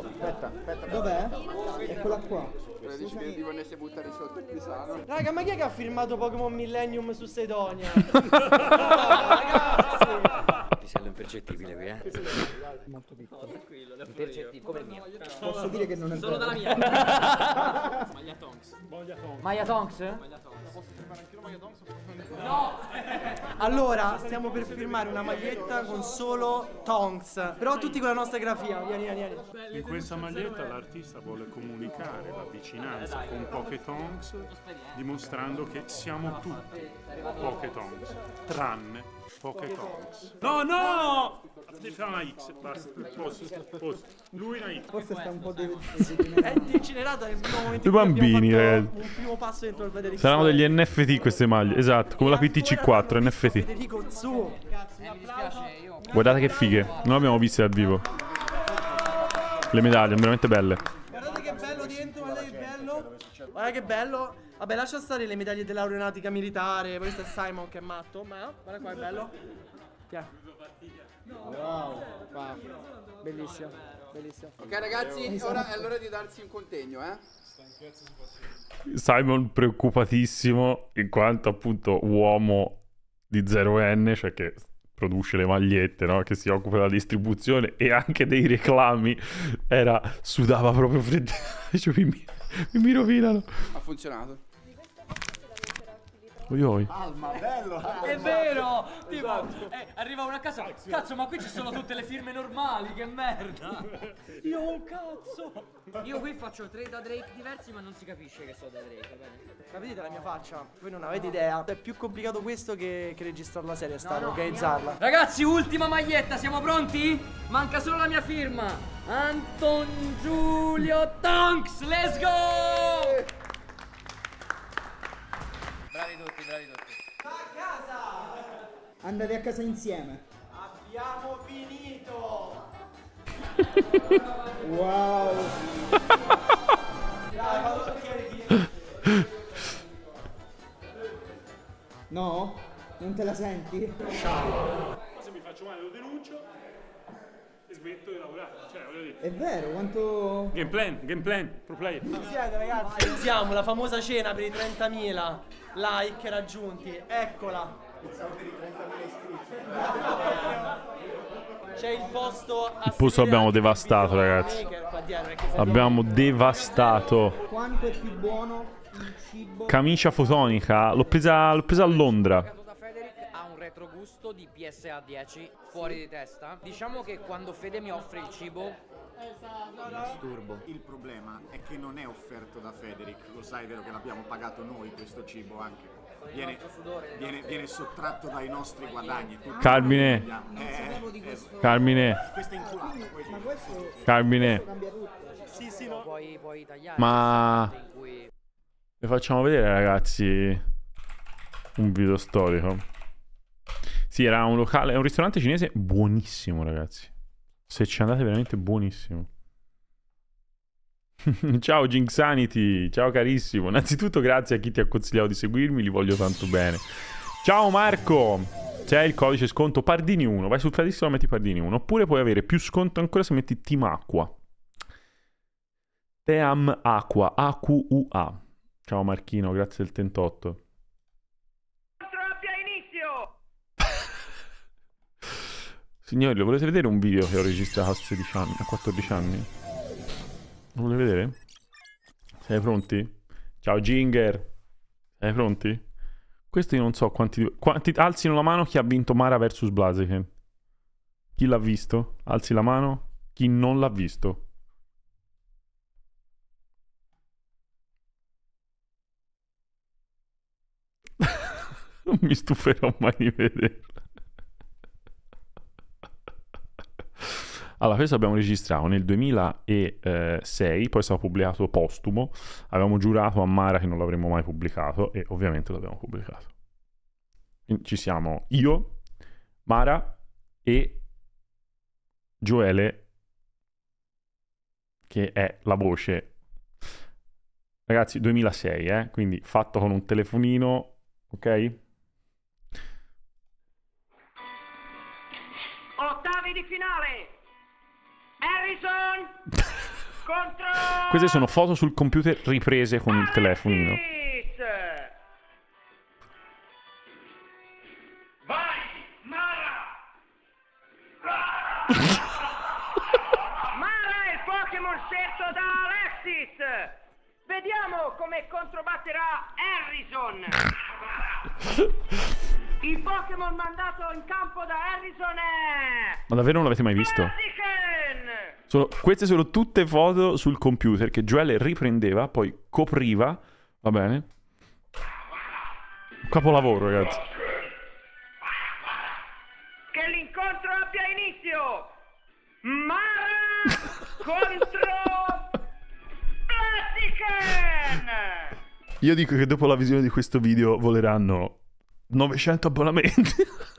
[SPEAKER 9] Dov'è? Eccola qua.
[SPEAKER 10] Dici che ti volesse buttare sotto il pisano?
[SPEAKER 4] Raga, ma chi è che ha firmato Pokémon Millennium su Sedonia? No, ragazzi!
[SPEAKER 7] Pisello impercettibile qui, eh?
[SPEAKER 9] Molto piccolo.
[SPEAKER 7] Impercettibile come il mio.
[SPEAKER 9] Posso dire che non è
[SPEAKER 7] Solo
[SPEAKER 9] vero.
[SPEAKER 7] dalla mia. Maglia Tonks. Maglia Tonks? No!
[SPEAKER 4] Allora, stiamo per firmare una maglietta con solo Tonks. Però tutti con la nostra grafia. Vieni, vieni, vieni.
[SPEAKER 5] In questa maglietta l'artista vuole comunicare la vicinanza con Pokétonks, dimostrando che siamo tutti Pokétonks, tranne Pokétonks. No, no! Fa una X, basta, posso, posso. Lui una X.
[SPEAKER 9] Forse sta un po' di...
[SPEAKER 4] È degenerata nel primo momento
[SPEAKER 1] I
[SPEAKER 4] in cui
[SPEAKER 1] bambini,
[SPEAKER 4] abbiamo
[SPEAKER 1] ragazzi.
[SPEAKER 4] fatto un primo passo dentro il Federico.
[SPEAKER 1] Saranno degli N F T queste maglie, esatto, come la P T C quattro, N F T.
[SPEAKER 4] Federico su.
[SPEAKER 7] Mi dispiace io.
[SPEAKER 1] Guardate che fighe, non l'abbiamo viste dal vivo. Le medaglie, veramente belle.
[SPEAKER 4] Guardate che bello dentro, guardate che bello. Guarda che bello. Vabbè, lascia stare le medaglie dell'aeronautica militare. Questo è Simon che è matto. Ma guarda qua, è bello. Tieni.
[SPEAKER 9] Wow.
[SPEAKER 4] Wow. Bellissimo. Bellissimo.
[SPEAKER 10] Ok ragazzi, ora è l'ora di darsi un contegno, eh.
[SPEAKER 1] Simon preoccupatissimo in quanto appunto uomo di zero enne, cioè che produce le magliette, no? Che si occupa della distribuzione e anche dei reclami, era sudava proprio freddo. Cioè, mi, mi, mi rovinano.
[SPEAKER 10] Ha funzionato.
[SPEAKER 1] Oi oi.
[SPEAKER 2] Alma, bello.
[SPEAKER 11] È vero! Tipo, eh, arrivavano a casa. Cazzo, ma qui ci sono tutte le firme normali, che merda! Io ho un cazzo! Io qui faccio tre da Drake diversi, ma non si capisce che so da Drake, va bene?
[SPEAKER 4] Ma vedete la mia faccia? Voi non avete idea. È più complicato questo che, che registrare la serie, sta
[SPEAKER 11] no,
[SPEAKER 4] organizzarla.
[SPEAKER 11] Ragazzi, ultima maglietta, siamo pronti? Manca solo la mia firma. Anton Giulio Tonks, let's go! Bravi tutti, bravi tutti.
[SPEAKER 4] A casa!
[SPEAKER 9] Andate a casa insieme.
[SPEAKER 4] Abbiamo finito!
[SPEAKER 9] Wow.
[SPEAKER 4] Dai, vado a chiarire.
[SPEAKER 9] No? Non te la senti?
[SPEAKER 5] Se mi faccio male lo denuncio e smetto di lavorare. Cioè, voglio dire.
[SPEAKER 9] È vero, quanto...
[SPEAKER 5] Game plan, game plan, pro player.
[SPEAKER 4] Siete ragazzi, iniziamo la famosa cena per i trentamila like raggiunti. Eccola. C'è il posto a
[SPEAKER 1] Il posto l'abbiamo devastato, ragazzi. Abbiamo devastato.
[SPEAKER 9] Quanto è più buono il cibo?
[SPEAKER 1] Camicia fotonica, l'ho presa, l'ho presa a Londra.
[SPEAKER 11] Da Federic ha un retrogusto di P S A dieci, fuori di testa. Diciamo che quando Fede mi offre il cibo,
[SPEAKER 2] Disturbo. Il problema è che non è offerto da Federic, lo sai, vero che l'abbiamo pagato noi questo cibo anche. Viene, viene, viene sottratto dai nostri guadagni. Tutti
[SPEAKER 1] Carmine.
[SPEAKER 2] Eh, eh,
[SPEAKER 1] Carmine.
[SPEAKER 2] questo è inculato.
[SPEAKER 9] Ma questo
[SPEAKER 1] Carmine.
[SPEAKER 9] cambia tutto.
[SPEAKER 4] Sì, sì, no.
[SPEAKER 11] puoi, puoi tagliare.
[SPEAKER 1] Ma
[SPEAKER 11] in cui...
[SPEAKER 1] vi facciamo vedere, ragazzi, un video storico. Sì, era un locale, è un ristorante cinese buonissimo, ragazzi. Se ci andate, veramente buonissimo. Ciao Jinxanity, ciao carissimo. Innanzitutto grazie a chi ti ha consigliato di seguirmi, li voglio tanto bene. Ciao Marco, c'è il codice sconto Pardini uno, vai sul Fratissimo e metti Pardini uno, oppure puoi avere più sconto ancora se metti Team Acqua. Team Acqua, A Q U A. Ciao Marchino, grazie del trentotto. Signori, lo volete vedere un video che ho registrato a sedici anni, a quattordici anni? Lo volete vedere? Siete pronti? Ciao Ginger. Siete pronti? Questi non so quanti... quanti alzino la mano chi ha vinto Mara versus Blaziken. Chi l'ha visto? Alzi la mano. Chi non l'ha visto? Non mi stuferò mai di vederla. Allora, questo abbiamo registrato nel duemilasei, poi è stato pubblicato postumo. Avevamo giurato a Mara che non l'avremmo mai pubblicato e ovviamente l'abbiamo pubblicato. Ci siamo io, Mara e Gioele, che è la voce. Ragazzi, duemilasei, eh? Quindi fatto con un telefonino, ok?
[SPEAKER 8] Ottavi di finale. Harrison contro
[SPEAKER 1] Queste sono foto sul computer riprese con il telefonino.
[SPEAKER 8] Vai, Mara! Mara è il Pokémon scelto da Alexis! Vediamo come controbatterà Harrison! Il Pokémon mandato in campo da Harrison è...
[SPEAKER 1] Ma davvero non l'avete mai visto?
[SPEAKER 8] Blaziken!
[SPEAKER 1] Sono, queste sono tutte foto sul computer che Joel riprendeva, poi copriva, va bene? Un capolavoro, ragazzi.
[SPEAKER 8] Che l'incontro abbia inizio! Mara contro Blaziken!
[SPEAKER 1] Io dico che dopo la visione di questo video voleranno novecento abbonamenti.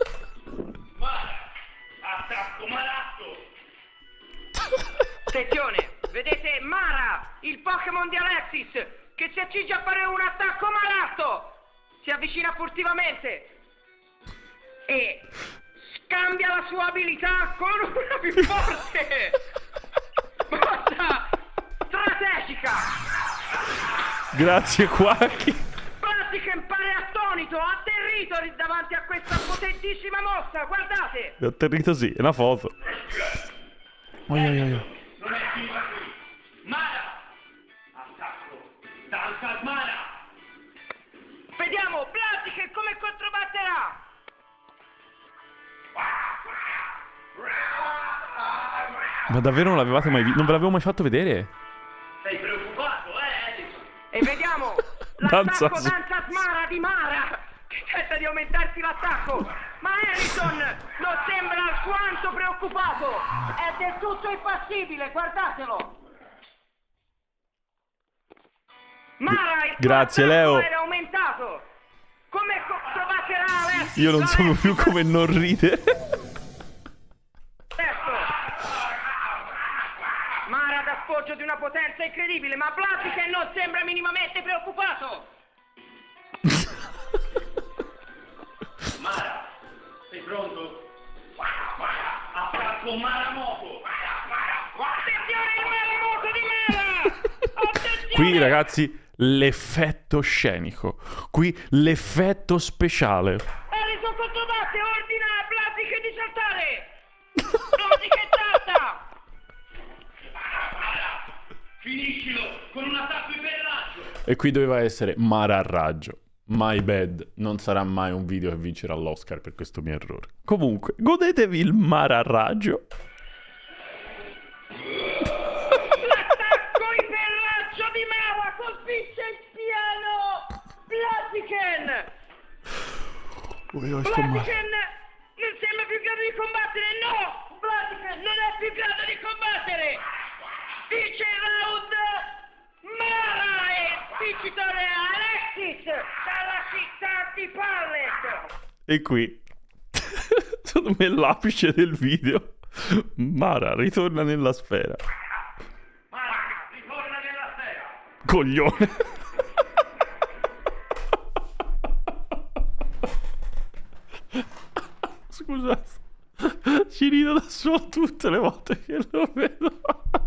[SPEAKER 8] Attacco malato! Attenzione, vedete Mara, il Pokémon di Alexis, che si accinge a fare un attacco malato. Si avvicina furtivamente e scambia la sua abilità con una più forte mossa strategica.
[SPEAKER 1] Grazie, Quacchi.
[SPEAKER 8] Blaziken pare attonito, atterrito davanti a questa potentissima mossa. Guardate.
[SPEAKER 1] È atterrito, sì, è una foto. Oi, oi, oi.
[SPEAKER 8] Non è finita qui. Mara! Attacco! Danza Mara! Vediamo Blaziken come controbatterà!
[SPEAKER 1] Ma davvero non l'avevate mai visto? Non ve l'avevo mai fatto vedere?
[SPEAKER 8] Sei preoccupato, eh, Edison? E vediamo
[SPEAKER 1] Danza
[SPEAKER 8] l'attacco
[SPEAKER 1] su-
[SPEAKER 8] Danza Mara di Mara! Che tenta di aumentarsi l'attacco! Ma Harrison non sembra alquanto preoccupato! È del tutto impassibile, guardatelo! Mara, il
[SPEAKER 1] Grazie,
[SPEAKER 8] suo attacco
[SPEAKER 1] Leo.
[SPEAKER 8] era aumentato! Come controbatterà Alessio?
[SPEAKER 1] Io non so più come non ride.
[SPEAKER 8] Mara dà sfoggio di una potenza incredibile, ma Blaziken non sembra minimamente preoccupato! Mara, sei pronto? Attacco Maramoto! Attenzione il Maramoto di Mara! Attenzione!
[SPEAKER 1] Qui, ragazzi, l'effetto scenico. Qui l'effetto speciale.
[SPEAKER 8] Harrison controbatte, ordina a Blaziken di saltare! Blaziken salta! Finiscilo con un attacco iperraggio!
[SPEAKER 1] E qui doveva essere Mara a raggio. My bad. Non sarà mai un video che vincerà l'Oscar per questo mio errore. Comunque, godetevi il Mara a raggio.
[SPEAKER 8] L'attacco iperraggio di Mara colpisce il piano! Blaziken!
[SPEAKER 1] Oi, oi, sto male.
[SPEAKER 8] Blaziken non sembra più in grado di combattere! No! Blaziken non è più in grado di combattere! Vince il round Mara e vincitore Alexis dalla città di Pallet!
[SPEAKER 1] E qui, secondo me, l'apice del video. Mara ritorna nella sfera.
[SPEAKER 8] Mara, ritorna nella sfera!
[SPEAKER 1] Coglione. Scusate, ci rido da solo tutte le volte che lo vedo.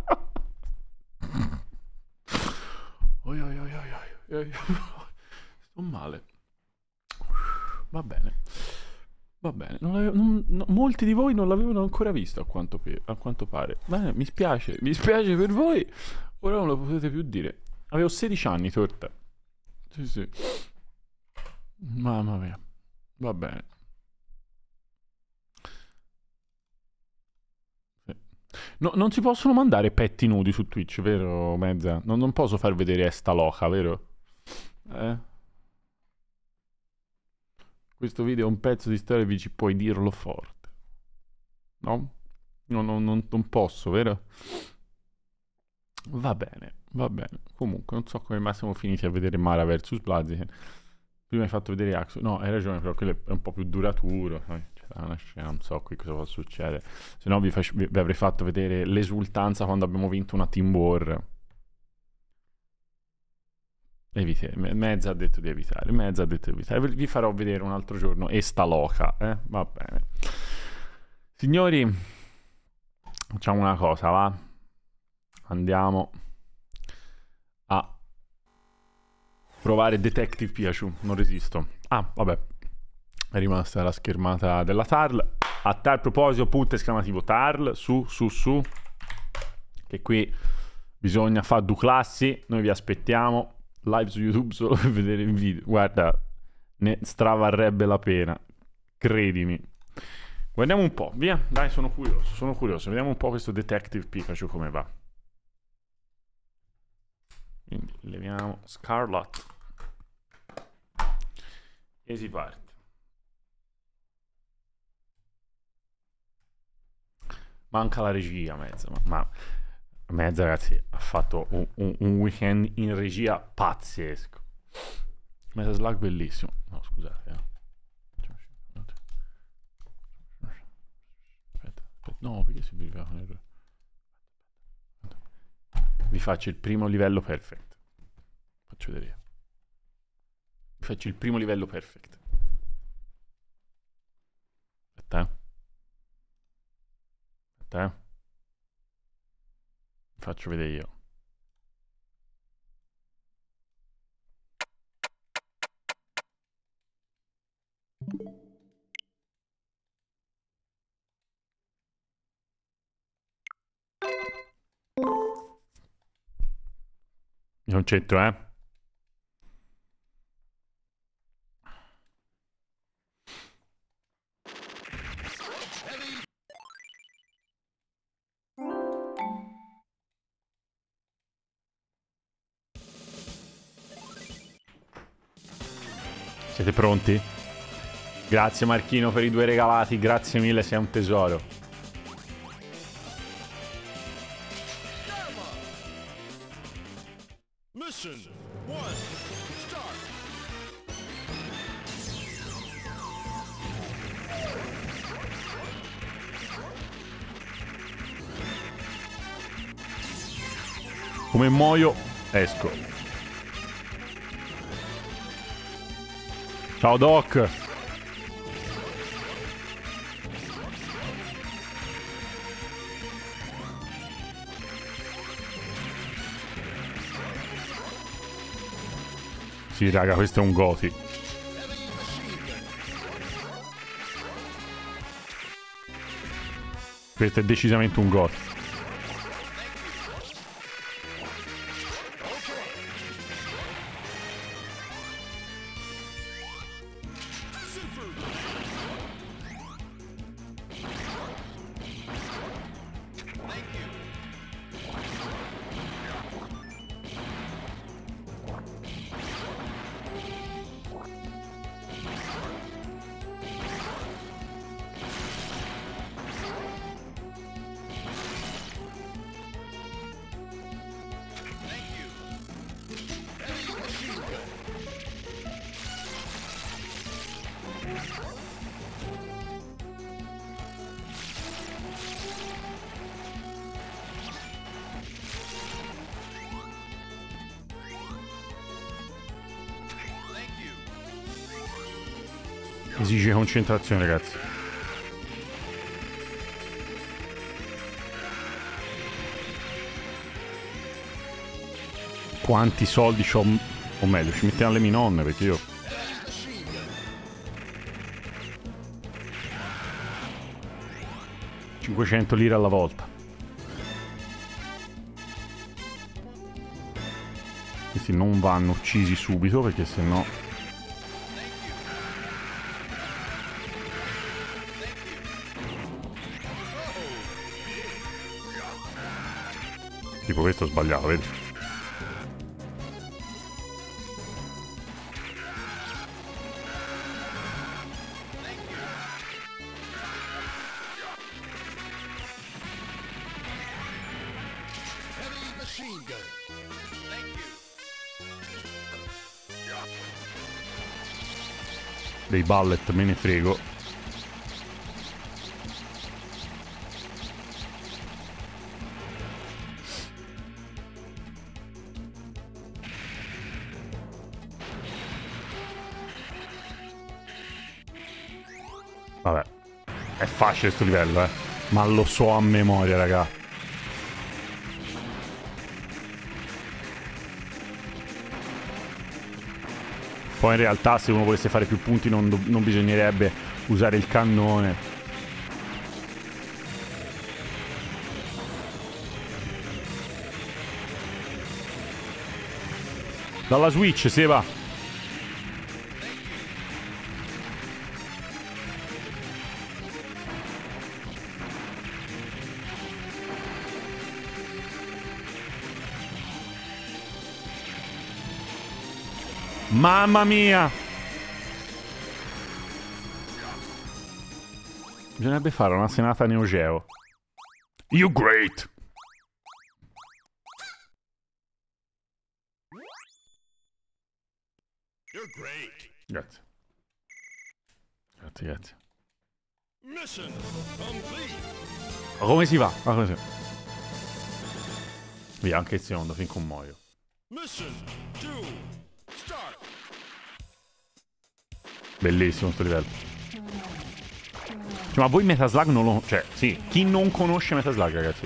[SPEAKER 1] Oi, oi, oi, oi, oi, oi. Sto male. Va bene. Va bene. Non l'avevo- non- no, molti di voi non l'avevano ancora visto, a quanto, pe- a quanto pare. Bene, mi spiace. Mi spiace per voi. Ora non lo potete più dire. Avevo sedici anni, torta. Sì, sì. Mamma mia. Va bene. Sì. No, non si possono mandare petti nudi su Twitch, vero, Mezza? Non, non posso far vedere esta loca, vero? Eh? Questo video è un pezzo di storia, vi ci puoi dirlo forte. No? No, no, non, non posso, vero? Va bene, va bene. Comunque, non so come mai siamo finiti a vedere Mara versus Blaziken. Prima hai fatto vedere Axo. No, hai ragione, però quello è un po' più duraturo. sai, C'è una scena, non so qui cosa può succedere. Se no vi, fac- vi vi avrei fatto vedere l'esultanza quando abbiamo vinto una Team War. Evite, me- Mezza ha detto di evitare, Mezza ha detto di evitare. Vi farò vedere un altro giorno e sta loca, eh? Va bene. Signori, facciamo una cosa, va? Andiamo a provare Detective Pikachu. Non resisto. Ah, vabbè. È rimasta la schermata della Tarl. A tal proposito, punto esclamativo Tarl. Su, su, su. Che qui bisogna fare due classi. Noi vi aspettiamo. Live su YouTube solo per vedere il video. Guarda, ne stravarrebbe la pena. Credimi. Guardiamo un po'. Via. Dai, sono curioso. Sono curioso. Vediamo un po' questo Detective Pikachu come va. Quindi leviamo Scarlet e si parte. Manca la regia, Mezza, ma, ma Mezza, ragazzi, ha fatto un, un, un weekend in regia pazzesco. Mezza Slug bellissimo. No, scusate, eh. Aspetta, aspetta. No, perché si verifica un errore? Vi faccio il primo livello perfetto. faccio vedere io. Faccio il primo livello perfect. Aspetta, eh. Aspetta, eh. Faccio vedere io. Mi concentro, eh. Siete pronti? Grazie Marchino per i due regalati, grazie mille, sei un tesoro.
[SPEAKER 12] Mission one, start.
[SPEAKER 1] Come muoio, esco. Ciao Doc. Sì, raga, questo è un Goti. Questo è decisamente un Goti. Esige concentrazione, ragazzi. Quanti soldi c'ho? O meglio, ci mettiamo le mie nonne, perché io... cinquecento lire alla volta. Questi non vanno uccisi subito, perché sennò... Tipo questo ho sbagliato, vedi? Dei bullet me ne frego. Vabbè, è facile sto livello, eh. Ma lo so a memoria, raga. Poi in realtà se uno volesse fare più punti non, non bisognerebbe usare il cannone. Dalla Switch, Seba. Mamma mia! Bisognerebbe fare una senata Neo Geo. You great!
[SPEAKER 12] You're great.
[SPEAKER 1] Grazie. Grazie, grazie.
[SPEAKER 12] Mission complete.
[SPEAKER 1] Ma come si va? Ma come si va? Via, anche il secondo, finché un muoio.
[SPEAKER 12] Mission two, start.
[SPEAKER 1] Bellissimo sto livello. Cioè, ma voi Metaslug non lo... Cioè, sì, chi non conosce Metaslug, ragazzi?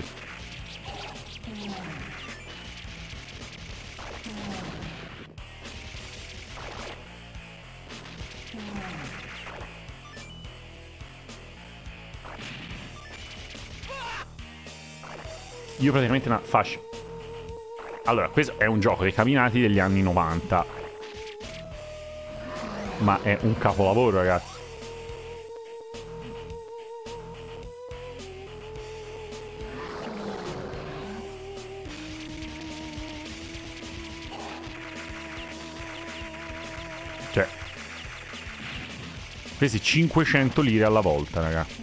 [SPEAKER 1] Io praticamente una fascia. Allora, questo è un gioco dei cabinati degli anni novanta. Ma è un capolavoro, ragazzi. Cioè, questi cinquecento lire alla volta, raga.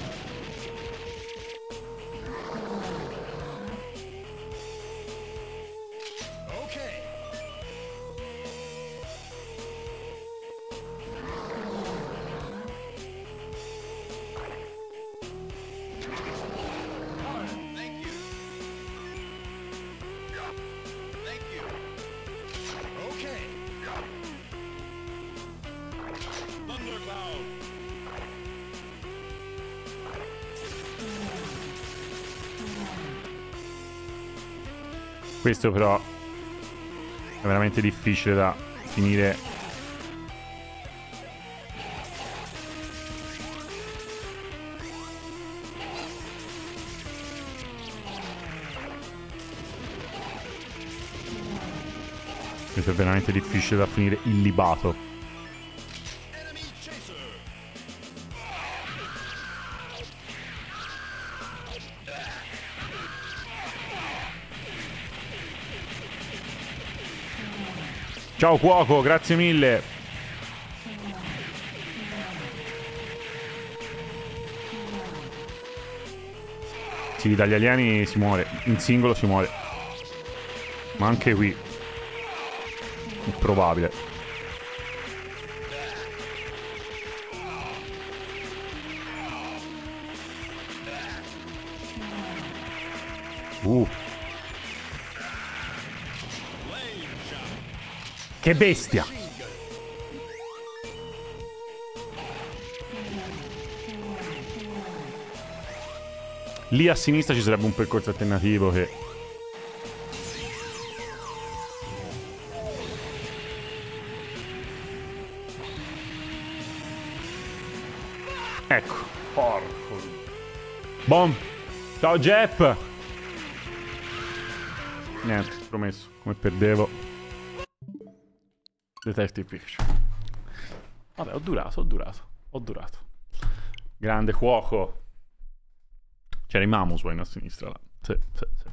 [SPEAKER 1] Questo però è veramente difficile da finire. Questo è veramente difficile da finire illibato. Ciao cuoco, grazie mille. Sì, dagli alieni si muore. In singolo si muore. Ma anche qui improbabile. Uh. Che bestia! Lì a sinistra ci sarebbe un percorso alternativo che... Ecco. Porco. Bom. Ciao Jeff. Niente, promesso. Come perdevo. Detective Pikachu. Vabbè, ho durato, ho durato. Ho durato. Grande cuoco. C'era i Mamoswine a sinistra là. Sì, sì, sì.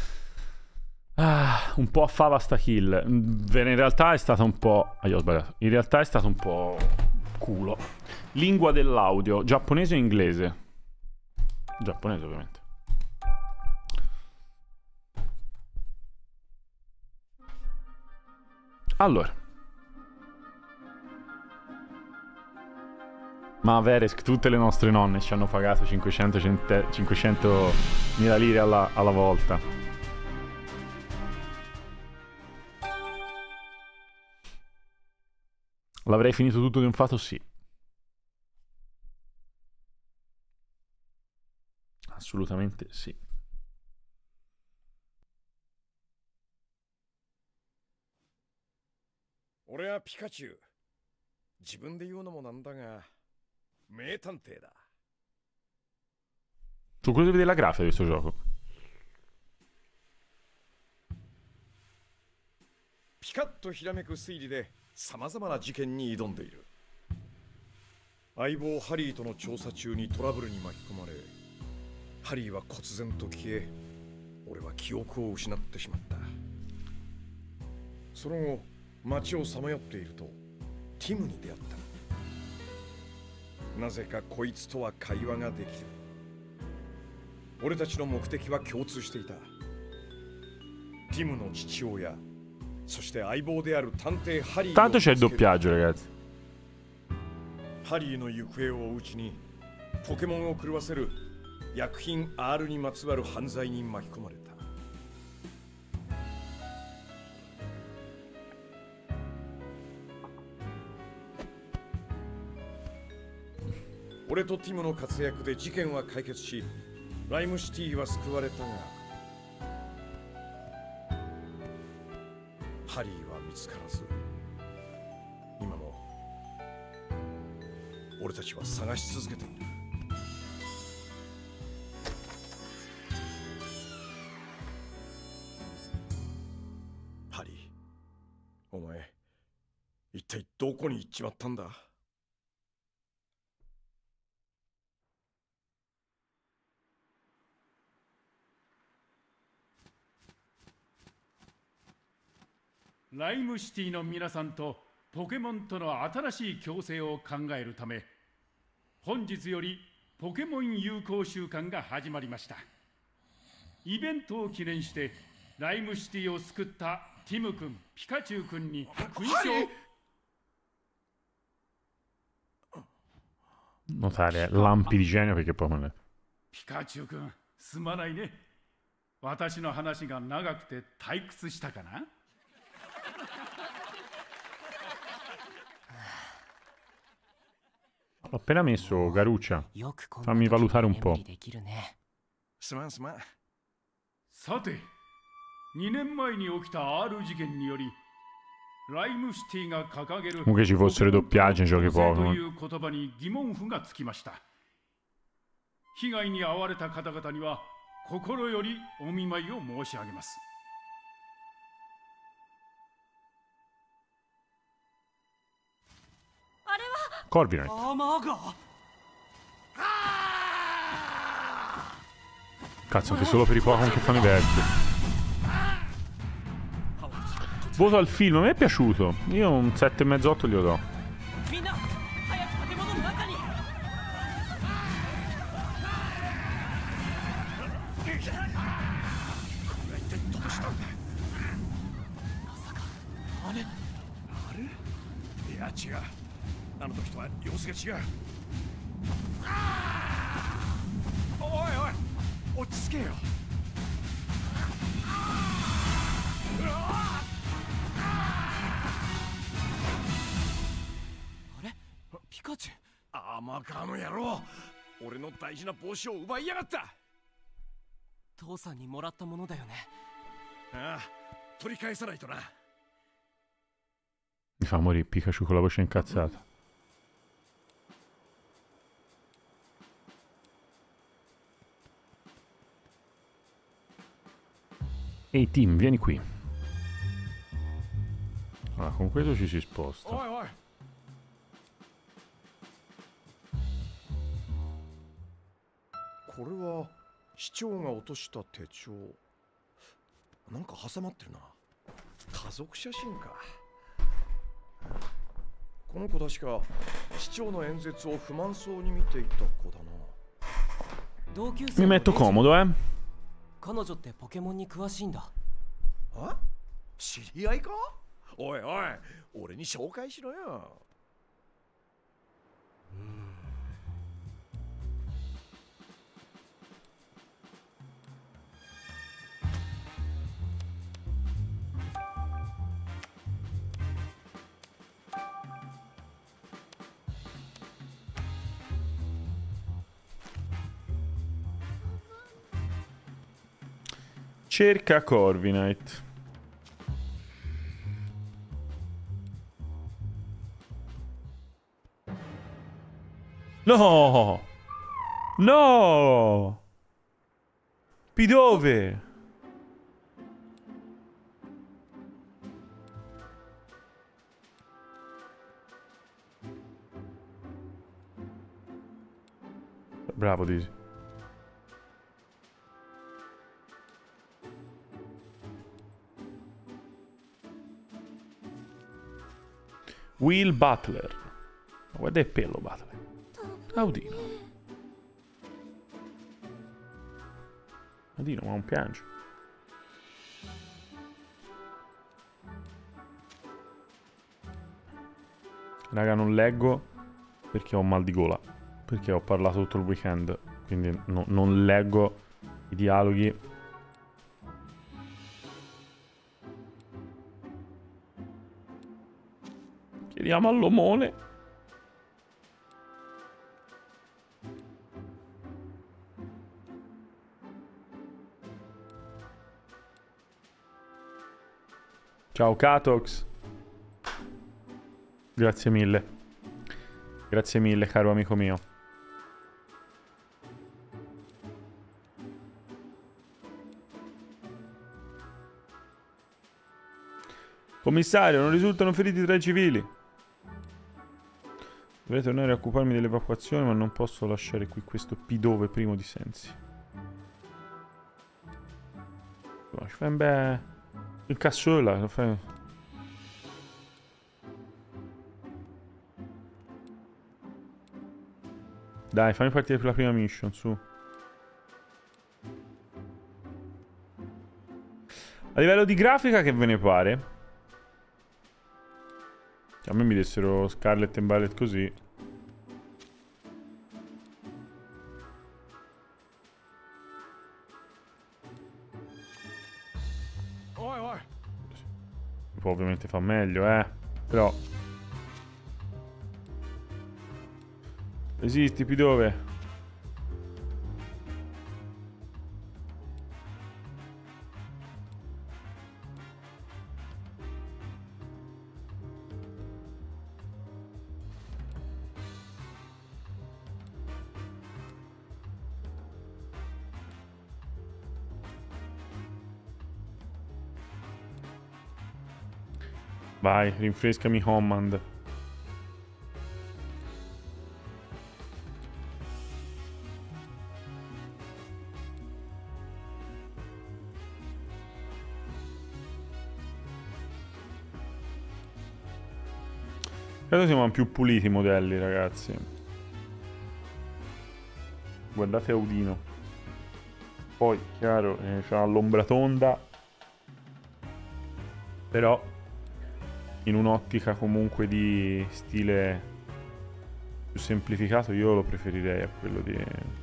[SPEAKER 1] Ah, un po' a fava sta kill. In realtà è stata un po'... Ah, io ho sbagliato. In realtà è stato un po' culo. Lingua dell'audio. Giapponese o inglese? Giapponese, ovviamente. Allora. Ma Veresk, tutte le nostre nonne ci hanno pagato cinquecentomila lire alla, alla volta. L'avrei finito tutto di un fatto? Sì. Assolutamente sì.
[SPEAKER 12] Oreはピカチュウ。自分で言うのもなんだが、名探偵だ。
[SPEAKER 1] Tu cosa vedi la grafica di questo gioco?
[SPEAKER 12] ピカッとひらめく推理で様々な事件に挑んでいる。相棒ハリーとの調査中にトラブルに巻き込まれ、ハリーは忽然と消え、俺は記憶を失ってしまった。その後、街をさまよっているとティムに出会った。なぜかこいつとは会話ができる。俺たちの目的は共通していた。ティムの父親、そして相棒である探偵ハリー。
[SPEAKER 1] Tanto c'è il doppiaggio, ragazzi.
[SPEAKER 12] ハリーの行方を追ううちにポケモンを狂わせる薬品 R にまつわる犯罪に巻き込まれた。 俺とティムの活躍で事件は解決し、ライムシティは救われたが、ハリーは見つからず、今も俺たちは探し続けている。ハリー、お前一体どこに行っちまったんだ？
[SPEAKER 5] ライムシティの皆さんとポケモンとの新しい共生を考えるため、本日よりポケモン友好週間が始まりました。イベントを記念してライムシティを救ったティム君、ピカチュウ君に勲章。
[SPEAKER 1] Notare lampi di genio perché poi non è.
[SPEAKER 5] ピカチュウ君、すまないね。私の話が長くて退屈したかな。
[SPEAKER 1] Ho appena messo Garuccia. Fammi valutare un po'.
[SPEAKER 12] すまんすまん。
[SPEAKER 5] さて、にねんまえに起きた R 事件により、ライムシティが掲げる
[SPEAKER 1] Comunque ci fossero doppiaggi in giochi
[SPEAKER 5] と
[SPEAKER 1] Pokémon.
[SPEAKER 5] いう言葉に疑問符がつきました。被害に遭われた方々には心よりお見舞いを申し上げます。
[SPEAKER 1] Corviknight. Cazzo, anche solo per i Pokémon che fanno i vecchi. Voto al film, a me è piaciuto. Io un sette e mezzo otto glielo do.
[SPEAKER 12] Yeah, あの時とは様子が違う。おいおい、落ち着けよ。あれ、ピカチュウ。甘かの野郎、俺の大事な帽子を奪いやがった。
[SPEAKER 13] 父さんにもらったものだよね。
[SPEAKER 12] ああ、取り返さないとな。
[SPEAKER 1] Mi fa morire Pikachu con la voce incazzata. Ehi Tim, vieni qui. Allora, con questo ci si sposta.
[SPEAKER 12] Oi, oi. これは市長が落とした手帳。なんか挟まってるな。家族写真か。この子確か市長の演説を不満そうに見ていた子だな。
[SPEAKER 1] Mi metto comodo, eh.
[SPEAKER 13] 彼女ってポケモンに詳しいんだ。
[SPEAKER 12] あ？知り合いか？おいおい、俺に紹介しろよ。
[SPEAKER 1] Cerca Corviknight. No! No! Pidove? Bravo Disi. Will Butler. Guarda il pelo Butler. Audino. Audino, ma non piange. Raga, non leggo perché ho un mal di gola. Perché ho parlato tutto il weekend. Quindi no, non leggo i dialoghi. Chiediamo all'omone. Ciao Katox. Grazie mille. Grazie mille, caro amico mio. Commissario, non risultano feriti tra i civili. Dovrei tornare a occuparmi dell'evacuazione, ma non posso lasciare qui questo pidove primo di sensi. Ci fai un bel... il cassola, lo fai... Dai, fammi partire per la prima mission, su. A livello di grafica che ve ne pare? A me mi dessero Scarlet and Violet così. Si può ovviamente fa meglio, eh. Però... Esisti, qui dove? Vai, rinfrescami Command. Credo siamo più puliti i modelli, ragazzi. Guardate Audino. Poi, chiaro, eh, c'ha l'ombra tonda. Però in un'ottica comunque di stile più semplificato io lo preferirei a quello di...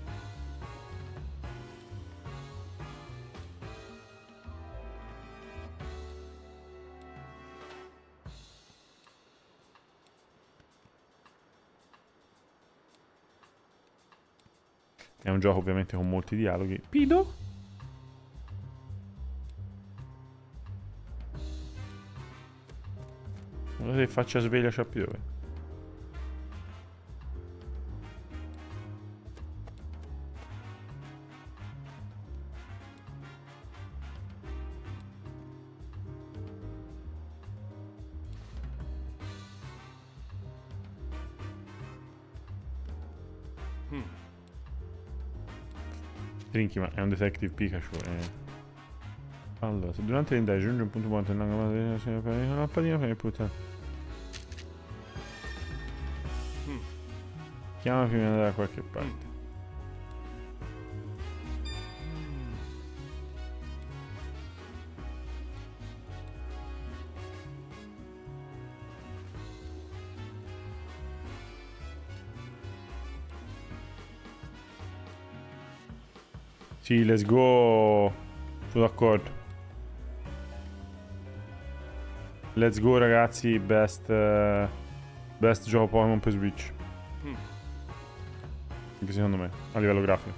[SPEAKER 1] È un gioco ovviamente con molti dialoghi. Pido? Guardate che faccia sveglia c'ha più dove.
[SPEAKER 5] Hmm.
[SPEAKER 1] Trinchi, ma è un detective Pikachu. Eh. Allora, se durante l'indagine giunge un punto buono una lampadina per il puttana.
[SPEAKER 5] Hmm.
[SPEAKER 1] Chiama prima di andare da qualche parte. Sì, let's go. Sono d'accordo. Let's go ragazzi, best uh, best gioco Pokémon per Switch.
[SPEAKER 5] Mm.
[SPEAKER 1] Anche secondo me, a livello grafico.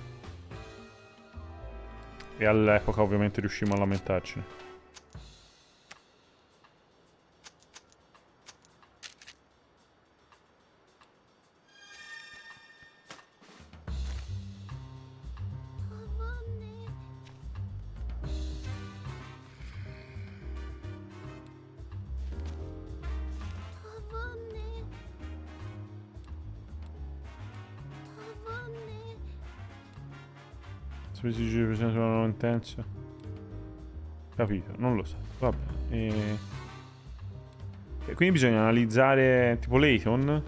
[SPEAKER 1] E all'epoca ovviamente riuscimmo a lamentarcene. Se si dice per esempio una intensa. Capito, non lo so. Vabbè. E... e quindi bisogna analizzare tipo Layton.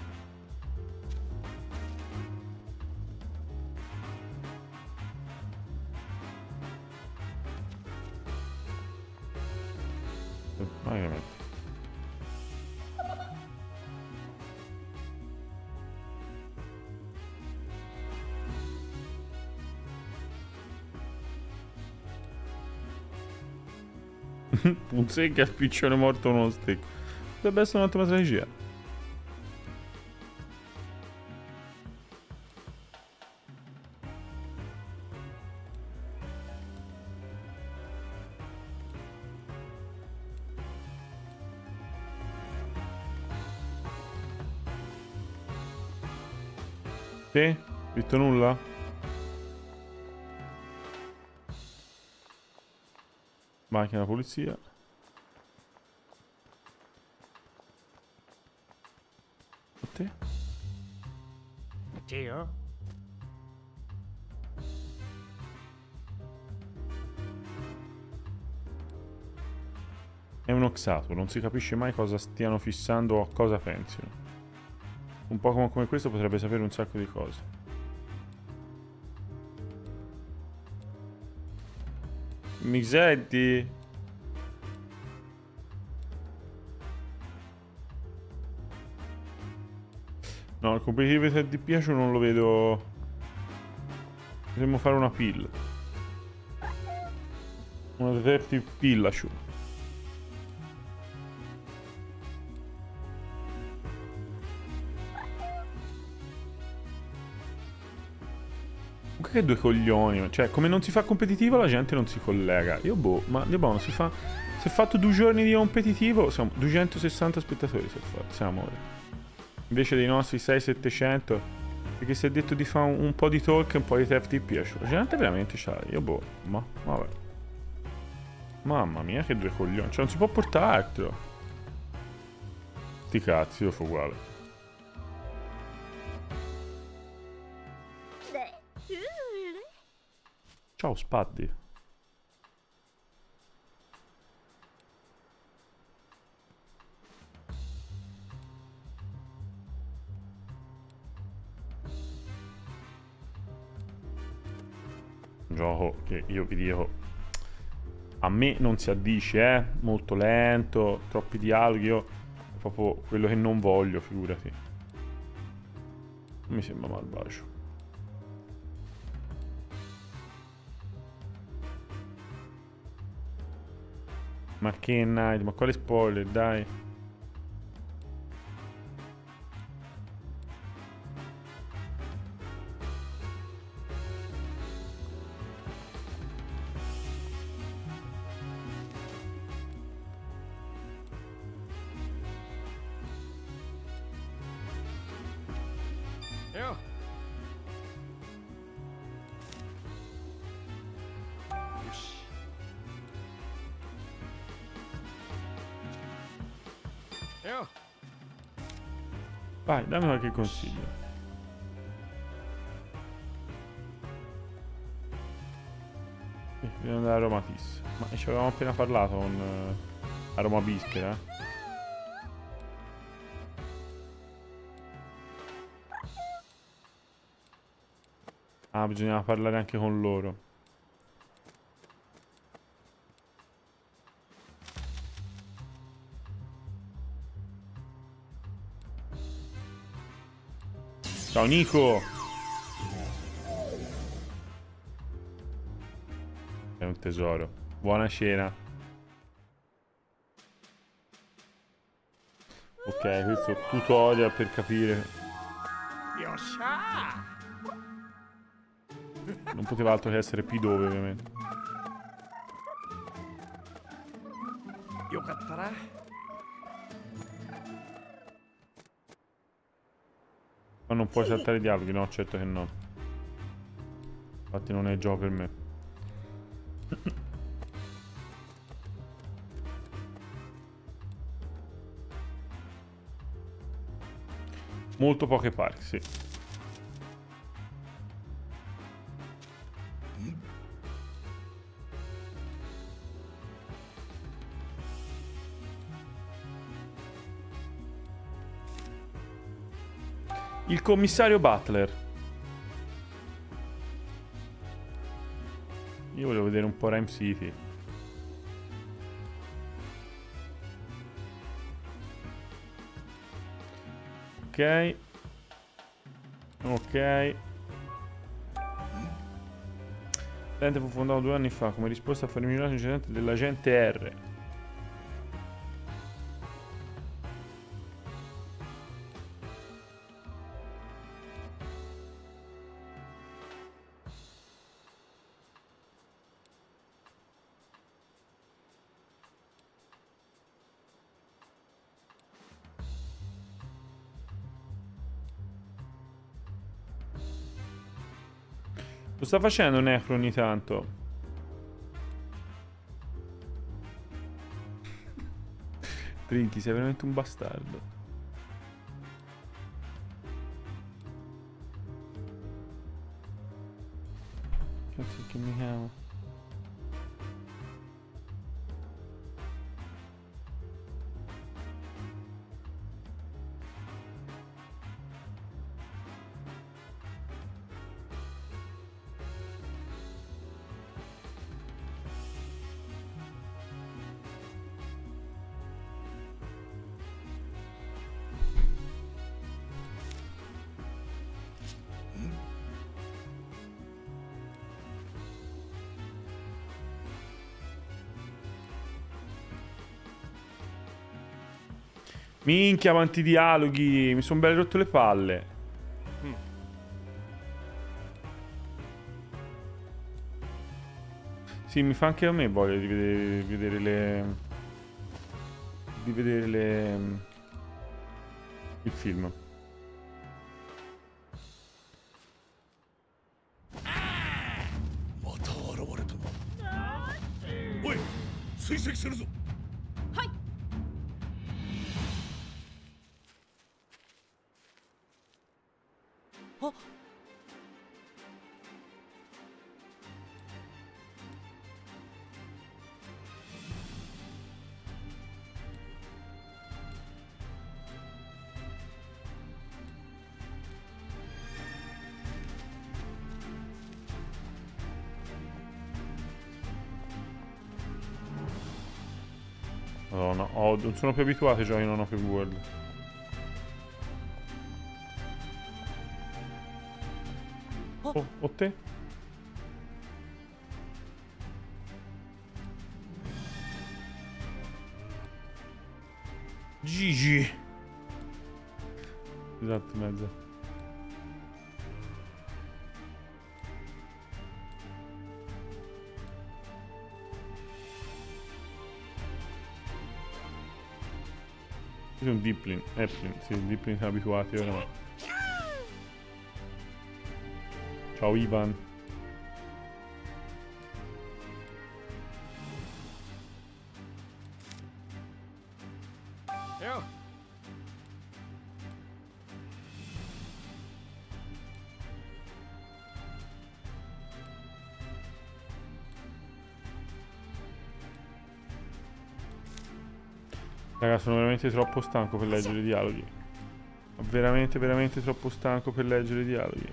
[SPEAKER 1] Ovviamente. Un secchio a spiccione morto uno stick. Potrebbe essere un'ottima strategia. Sì? Visto nulla? Macchina polizia. A te?
[SPEAKER 14] Dio?
[SPEAKER 1] È un oxato, non si capisce mai cosa stiano fissando o a cosa pensino. Un Pokémon come questo potrebbe sapere un sacco di cose. Mi senti? No, il competitivo se ti piace non lo vedo. Potremmo fare una pill. Una Detective Pillachu. Che due coglioni, cioè come non si fa competitivo la gente non si collega. Io boh, ma di buono si fa. Si è fatto due giorni di competitivo, siamo duecentosessanta spettatori si è fatto, siamo ora. Invece dei nostri sei settecento, perché si è detto di fare un, un po' di talk e un po' di T F T P. La gente veramente c'ha, io boh, ma vabbè. Mamma mia che due coglioni, cioè non si può portare altro. Sti cazzi, io fa uguale. Ciao Spaddi. Un gioco che io vi dico, a me non si addice, eh? Molto lento, troppi dialoghi, io è proprio quello che non voglio, figurati. Non mi sembra malvagio. Ma che night, ma quale spoiler, dai.
[SPEAKER 14] Io. Io.
[SPEAKER 1] Vai, dammi qualche consiglio. Eh, Bisogna andare a Roma Tis. Ma ci avevamo appena parlato con uh, a Roma Bischera. Eh? Ah, bisognava parlare anche con loro. Ciao Nico! È un tesoro. Buona cena. Ok, questo è un tutorial per capire.
[SPEAKER 14] Yosha!
[SPEAKER 1] Non poteva altro che essere P dove, ovviamente.
[SPEAKER 14] Yokattara?
[SPEAKER 1] Ma non puoi saltare i dialoghi, no, certo che no. Infatti non è il gioco per me. Molto poche park, sì. Il commissario Butler. Io volevo vedere un po' Rhyme City. Ok. Ok. L'ente fu fondato due anni fa come risposta a fare migliorare l'incidente dell'agente R. Lo sta facendo Necro ogni tanto. Trinky, sei veramente un bastardo. Cazzo che mi chiama? Minchia, quanti dialoghi. Mi sono belli rotto le palle. Mm. Sì, mi fa anche a me voglia di vedere, di vedere le... Di vedere le... Il film. Madonna, oh, non sono più abituato ai giochi non open world. Oh, o te? Gigi. Esatto, mezzo. Questo è un Diplin, Eplin, sì, il Diplin siamo abituati, ora no. Ciao Ivan. Raga, sono veramente troppo stanco per leggere i dialoghi. Veramente, veramente troppo stanco per leggere i dialoghi.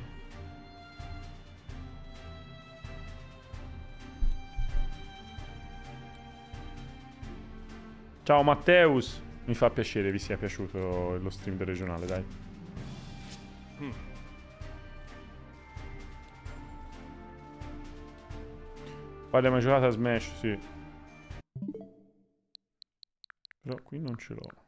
[SPEAKER 1] Ciao Matteus. Mi fa piacere vi sia piaciuto lo stream del regionale, dai. Mm. Poi mai giocata a Smash, sì. Però qui non ce l'ho.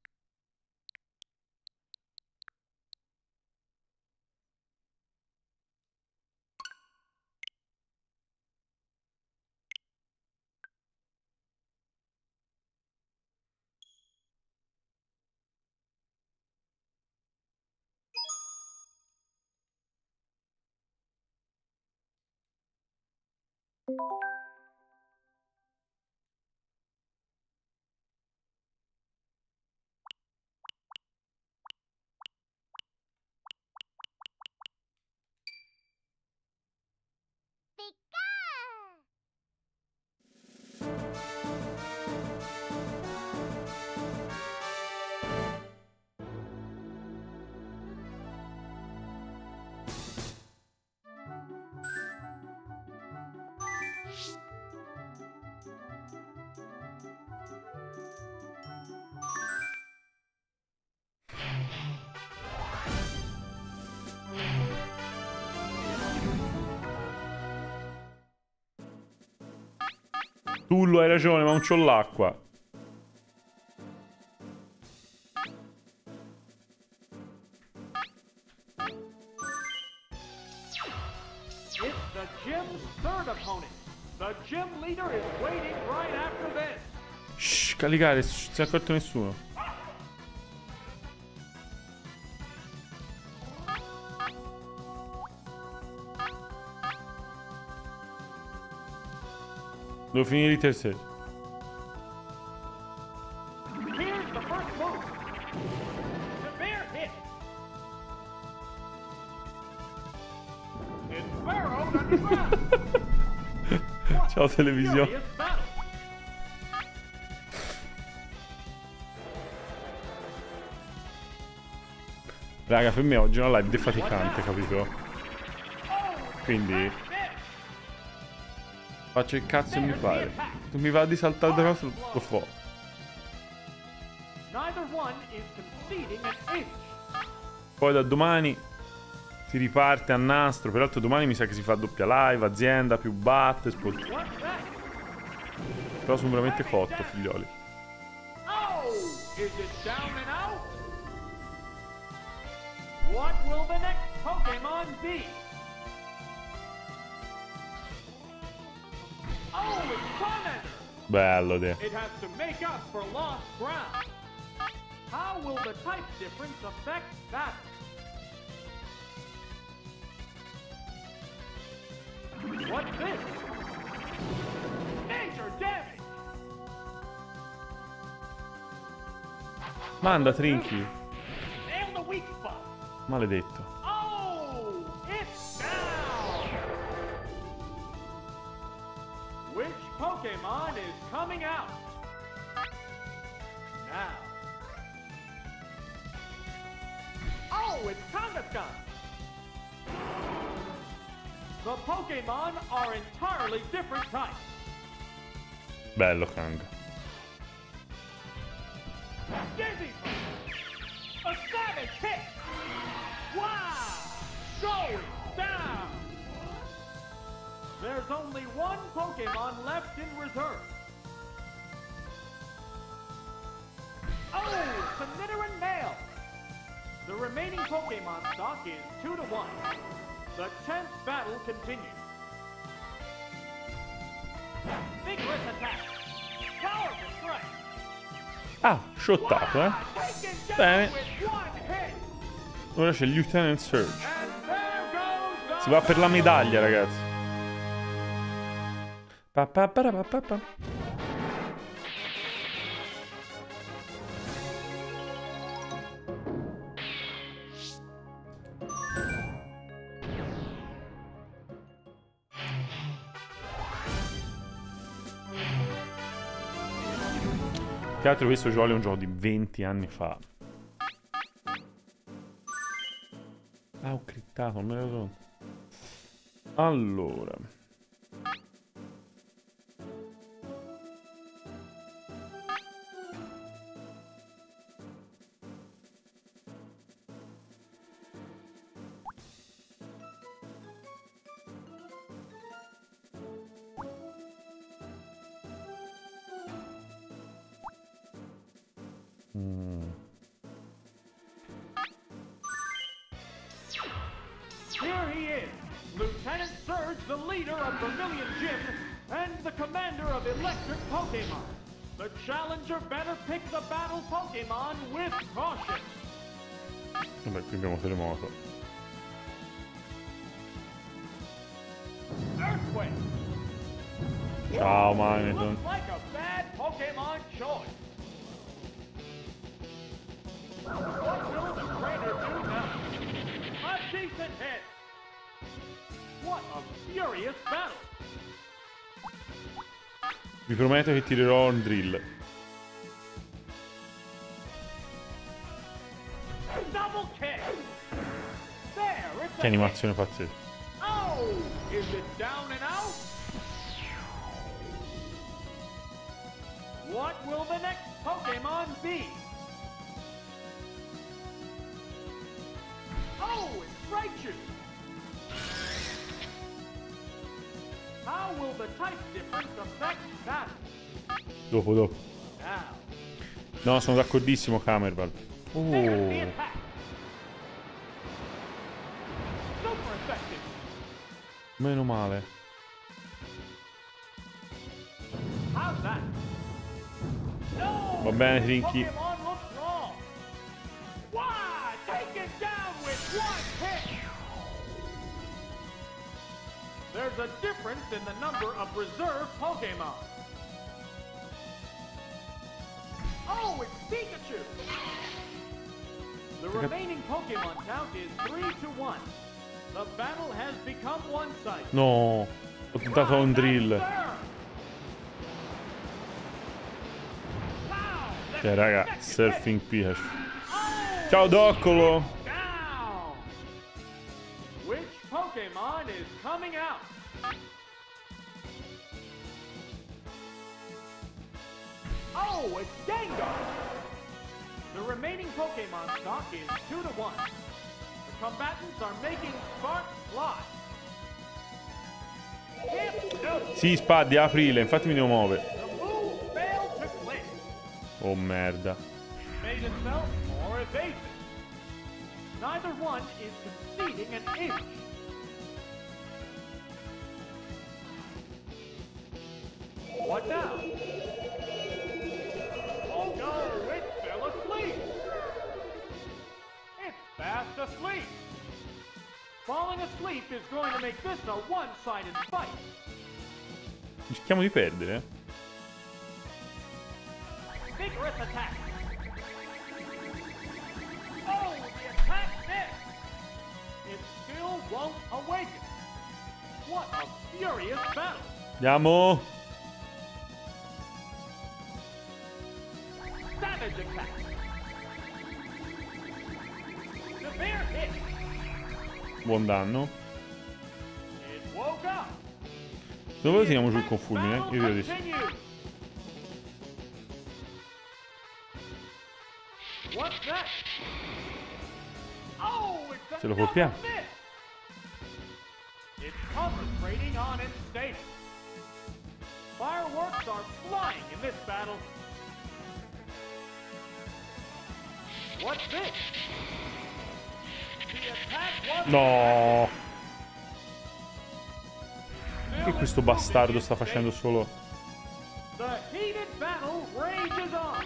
[SPEAKER 1] Tullo, hai ragione, ma non c'ho l'acqua. Shh, Caligare, non si è accorto nessuno. Devo finire i terzi.
[SPEAKER 8] Here's the first move. Severe hit. It's burrowed underground.
[SPEAKER 1] Ciao televisione.
[SPEAKER 8] Furious battle.
[SPEAKER 1] Raga, per me oggi è una live defaticante, capito? Quindi faccio il cazzo che mi pare. Se mi va di saltare da casa, lo fa.
[SPEAKER 8] Neither one is conceding an inch.
[SPEAKER 1] Poi da domani si riparte a nastro. Peraltro domani mi sa che si fa doppia live, azienda più batte, sport. Però sono veramente cotto, figlioli.
[SPEAKER 8] Oh, is it down and out? What will the next Pokemon be? Oh, it's Charmander!
[SPEAKER 1] Bello, de.
[SPEAKER 8] It has to make up for lost ground. How will the type difference affect that? What's this? Major damage!
[SPEAKER 1] Manda, Trinky.
[SPEAKER 8] Nail the weak spot.
[SPEAKER 1] Maledetto.
[SPEAKER 8] Oh, it's down! Which Pokemon is coming out? Now. Oh, it's Kangaskhan! The Pokemon are entirely different types.
[SPEAKER 1] Bello, Kang.
[SPEAKER 8] Dizzy! A savage hit! Wow! Going down! There's only one Pokemon left in reserve. Oh, Sinitteren male! The remaining Pokemon stock is two to one. The tenth battle continues. Vigorous attack! Powerful strike!
[SPEAKER 1] Ah, shottato, eh. Bene. Ora c'è il Lieutenant Surge. Si va per la medaglia, ragazzi. Pa, pa, pa, pa, pa, pa. Che altro, questo gioco è un gioco di venti anni fa. Ah, ho crittato, non me ne so. Allora. Mm.
[SPEAKER 8] Here he is, Lieutenant Surge, the leader of Vermilion Gym and the commander of Electric Pokemon. The challenger better pick the battle Pokemon with caution.
[SPEAKER 1] Vabbè, qui abbiamo Terremoto.
[SPEAKER 8] Earthquake.
[SPEAKER 1] Ciao, Magneton.
[SPEAKER 8] Looks like a bad Pokemon choice. What will the trainer do now? A decent hit. What a furious battle.
[SPEAKER 1] Vi prometto che tirerò un drill.
[SPEAKER 8] Double kick. There, it's
[SPEAKER 1] Che animazione pazzesca.
[SPEAKER 8] Oh, is it down and out? What will the next Pokemon be? Oh, it's Raichu! How will the type difference affect that?
[SPEAKER 1] Dopo, dopo.
[SPEAKER 8] Now,
[SPEAKER 1] No, sono d'accordissimo, Camerval.
[SPEAKER 8] there's the
[SPEAKER 1] Oh.
[SPEAKER 8] attack. Super effective.
[SPEAKER 1] Meno male.
[SPEAKER 8] How's that? No!
[SPEAKER 1] Va bene, Trinky.
[SPEAKER 8] Pokemon looks wrong. Why? Take it down with one hit.
[SPEAKER 14] there's a difference in the number of reserve Pokemon. Oh, it's Pikachu! The remaining Pokemon count is three to one. The battle has become one-sided.
[SPEAKER 1] No, ho tentato un drill. Cioè, raga, Surfing Pikachu. Ciao, Doccolo!
[SPEAKER 14] Down. Which Pokemon is coming out? Oh, it's Gengar! The remaining Pokemon stock is two to one. The combatants are making sparks fly.
[SPEAKER 1] Sì, Spad, è aprile, infatti mi devo muovere.
[SPEAKER 14] The move failed to click.
[SPEAKER 1] Oh, merda.
[SPEAKER 14] Made itself more evasive. Neither one is conceding an inch. What now? Oh no, it fell asleep. It's fast asleep. Falling asleep is going to make this a one-sided fight.
[SPEAKER 1] Rischiamo di perdere.
[SPEAKER 14] Vigorous attack. Oh, the attack missed. It still won't awaken. What a furious battle.
[SPEAKER 1] Andiamo.
[SPEAKER 14] Savage attack. Severe hit.
[SPEAKER 1] Buon danno.
[SPEAKER 14] It woke up.
[SPEAKER 1] Dove lo tiriamo giù il fulmine? Io direi di sì.
[SPEAKER 14] Continues. What's next? Oh, it's
[SPEAKER 1] Ce lo colpiamo.
[SPEAKER 14] another miss. It's concentrating on its state. Fireworks are flying in this battle. What's this? The attack was
[SPEAKER 1] No. Che questo bastardo sta facendo solo...
[SPEAKER 14] The heated battle rages on.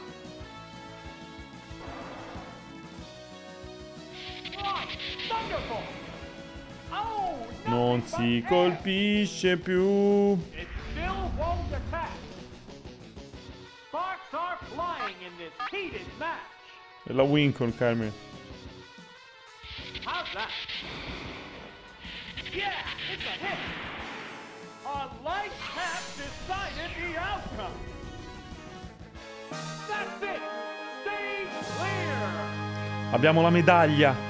[SPEAKER 14] Right, Thunderbolt. Oh,
[SPEAKER 1] Non si colpisce più.
[SPEAKER 14] it still won't attack. Sparks are flying in this heated match.
[SPEAKER 1] E la win con Carmen.
[SPEAKER 14] How's that? Yeah, it's a hit. A light tap decided the outcome. That's it. Stay clear.
[SPEAKER 1] Abbiamo la medaglia.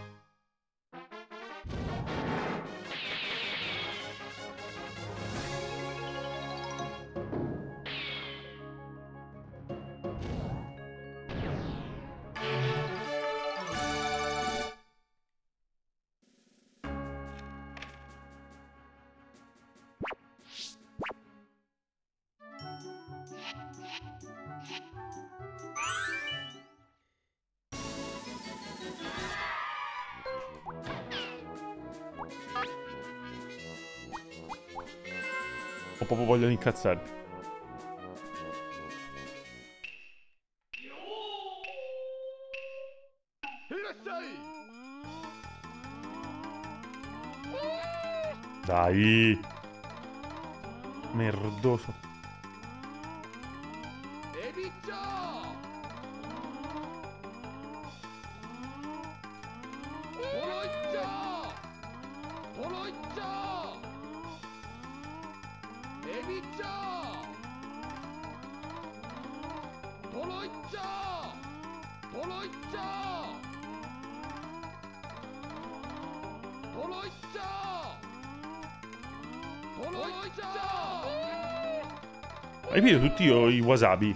[SPEAKER 1] Ho proprio voglia di incazzarmi. Dai. Merdoso. Hai visto tutti io i wasabi?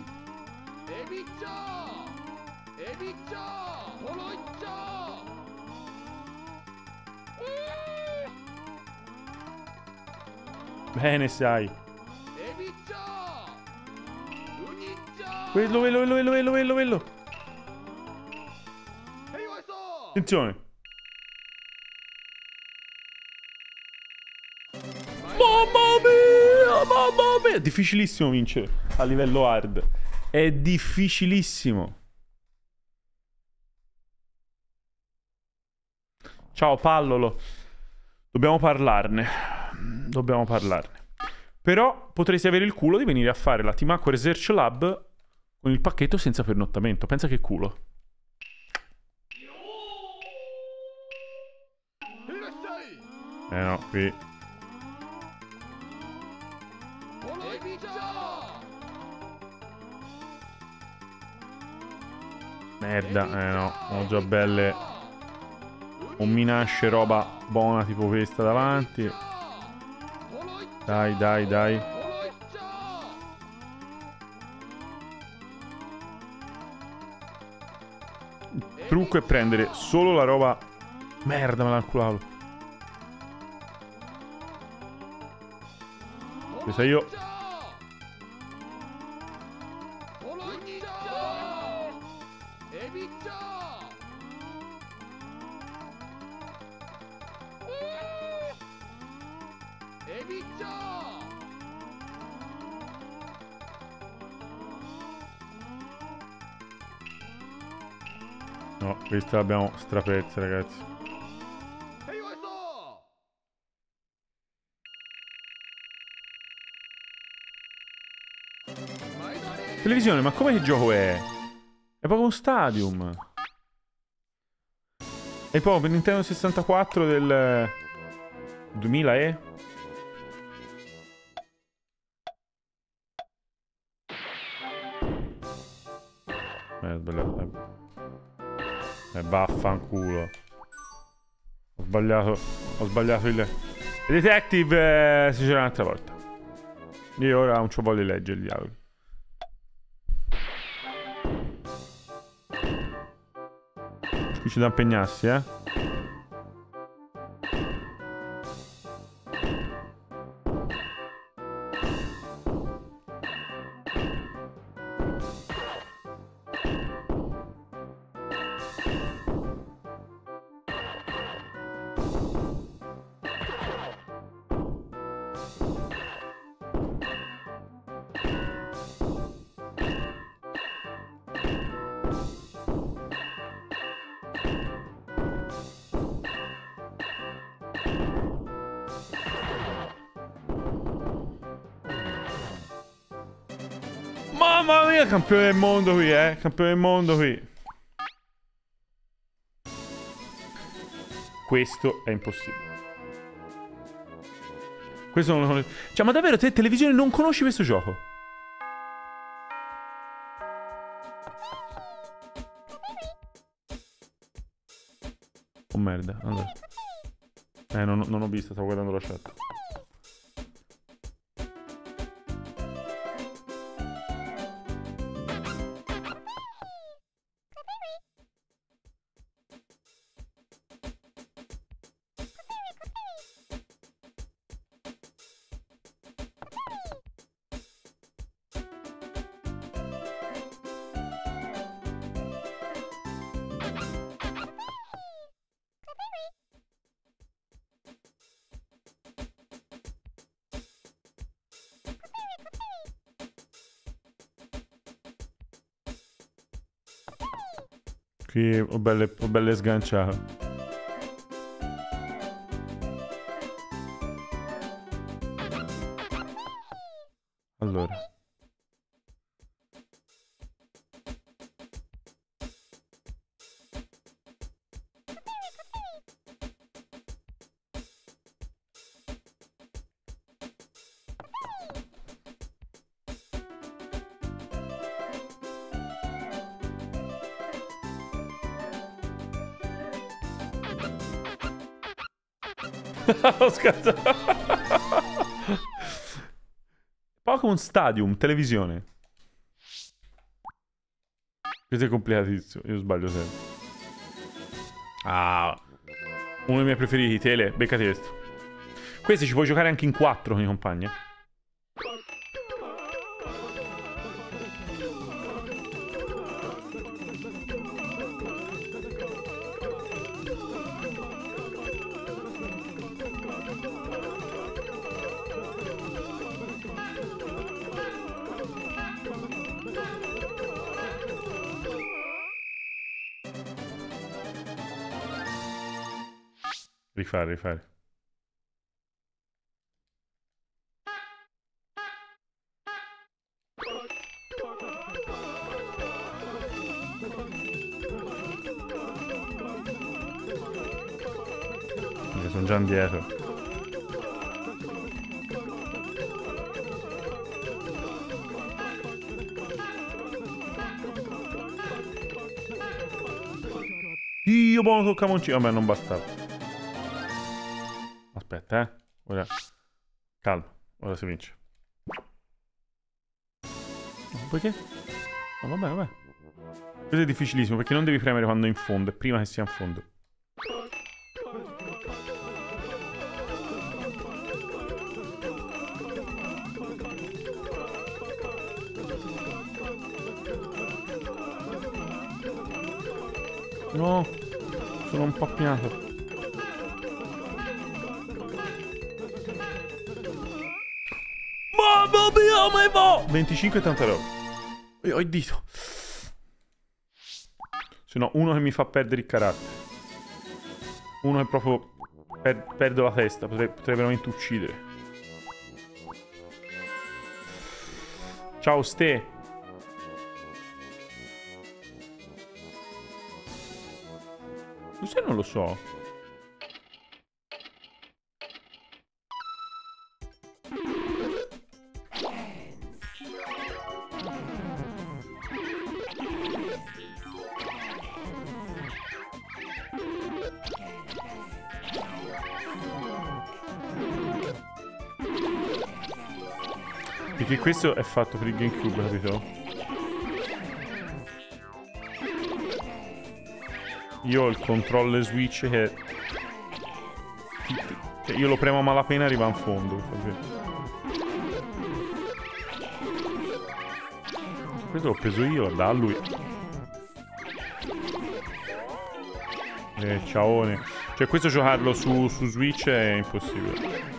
[SPEAKER 1] Bene, sai. Quello, quello, quello, quello, quello, quello, quello. Attenzione. Mamma mia, mamma mia. È difficilissimo vincere a livello hard. È difficilissimo. Ciao Pallolo. Dobbiamo parlarne. dobbiamo parlarne. Però potresti avere il culo di venire a fare la Team Aqua Research Lab con il pacchetto senza pernottamento. Pensa che culo. Eh no, qui. Merda, eh no, ho già belle. Un minasce roba buona tipo questa davanti. Dai, dai, dai. Il trucco è prendere solo la roba. Merda, me l'ha inculato. Presa io. No, questa l'abbiamo strapezza, ragazzi. Televisione, ma come che gioco è? È proprio un Stadium. È proprio per Nintendo sessantaquattro del duemila e... Eh, ho sbagliato. Eh, vaffanculo. Ho sbagliato. Ho sbagliato il... Il detective eh, si c'era un'altra volta. Io ora non ci voglio leggere il dialogo. Qui c'è da impegnarsi, eh. Mamma mia, campione del mondo qui, eh. Campione del mondo qui. Questo è impossibile. Questo non lo conosco. Cioè, ma davvero te televisione non conosci questo gioco? Oh merda, allora. Eh, non, non ho visto, stavo guardando la chat. Qui ho belle, ho belle sganciate. Allora. Ho scherzato. Pokémon Stadium, televisione. Questo è complicatissimo, io sbaglio sempre. Ah, uno dei miei preferiti, tele, beccati questo. Questi ci puoi giocare anche in quattro con i compagni. Rifare, rifare. indietro. Io buono sul camoncino. Vabbè, non bastava. Aspetta, eh. Ora. Calma. Ora si vince. Perché? No, vabbè, vabbè. Questo è difficilissimo perché non devi premere quando è in fondo. È prima che sia in fondo. No, sono un po' appinato. Mamma mia, ma va! venticinque e tanta roba. Io ho il dito. Se no, uno che mi fa perdere il carattere. Uno che proprio per perdo la testa. Potrei, potrei veramente uccidere. Ciao, Ste. Cos'è? Non lo so. Perché questo è fatto per il GameCube, capito? Io ho il controller Switch che... che io lo premo a malapena e arriva in fondo. Questo l'ho preso io, da lui. Eh, ciaone. Cioè questo giocarlo su, su Switch è impossibile.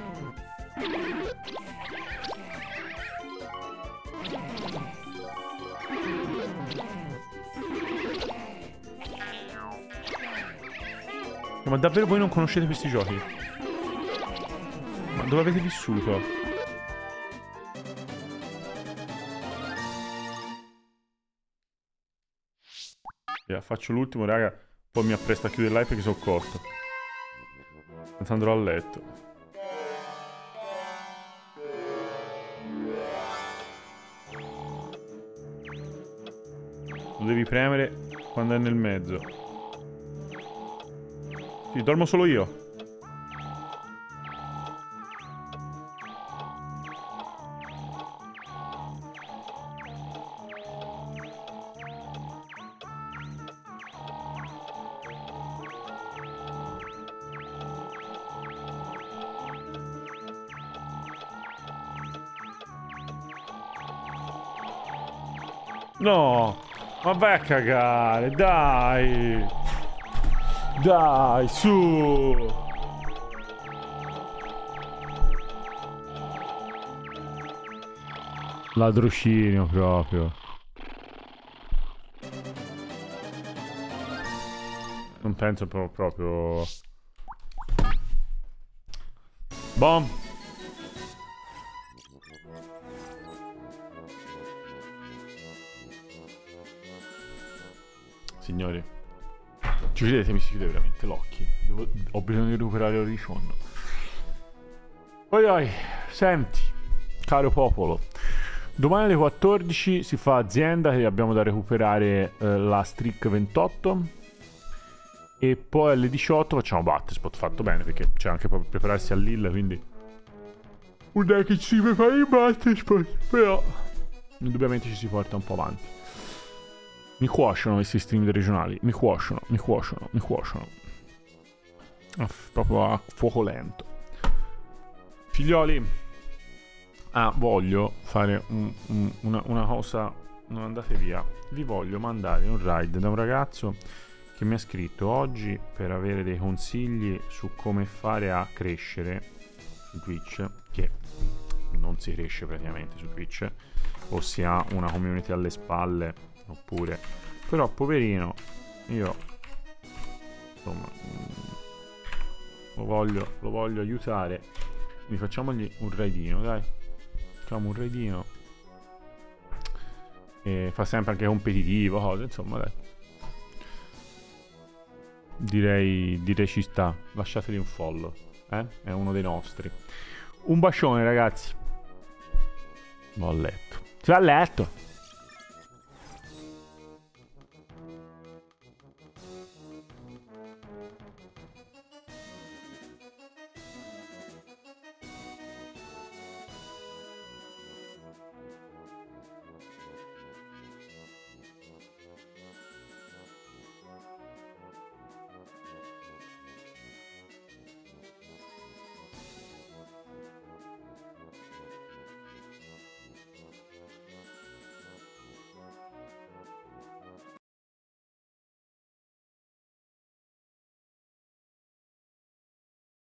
[SPEAKER 1] Ma davvero voi non conoscete questi giochi? Ma dove avete vissuto? Yeah, faccio l'ultimo, raga. Poi mi appresto a chiudere live perché sono corto. Senza andrò a letto. Lo devi premere quando è nel mezzo. Sì, dormo solo io. No, ma vai a cagare, dai. Dai, su! Ladrocinio proprio. Non penso proprio... proprio... Bom! Signori. Ci vedete, mi si chiude veramente l'occhio. Ho bisogno di recuperare ore di sonno. Oi oi, senti, caro popolo. Domani alle quattordici si fa azienda che abbiamo da recuperare eh, la Streak ventotto. E poi alle diciotto facciamo Battespot. Fatto bene perché c'è anche proprio prepararsi a Lille, quindi... non è che ci si prepara il Battespot, però... indubbiamente ci si porta un po' avanti. Mi cuociono questi stream regionali. Mi cuociono, mi cuociono, mi cuociono. Ah, proprio a fuoco lento. Figlioli. Ah, voglio fare un, un, una, una cosa. Non andate via. Vi voglio mandare un ride da un ragazzo che mi ha scritto oggi per avere dei consigli su come fare a crescere su Twitch. Che non si cresce praticamente su Twitch. O si ha una community alle spalle. Oppure, però poverino, io insomma lo voglio, lo voglio aiutare. Quindi facciamogli un raidino, dai. Facciamo un raidino. E fa sempre anche competitivo, cose, insomma, dai. Direi, direi ci sta. Lasciateli un follow. eh? È uno dei nostri. Un bacione, ragazzi. Va a letto. Si va a letto.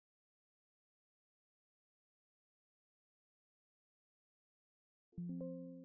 [SPEAKER 15] Thank you.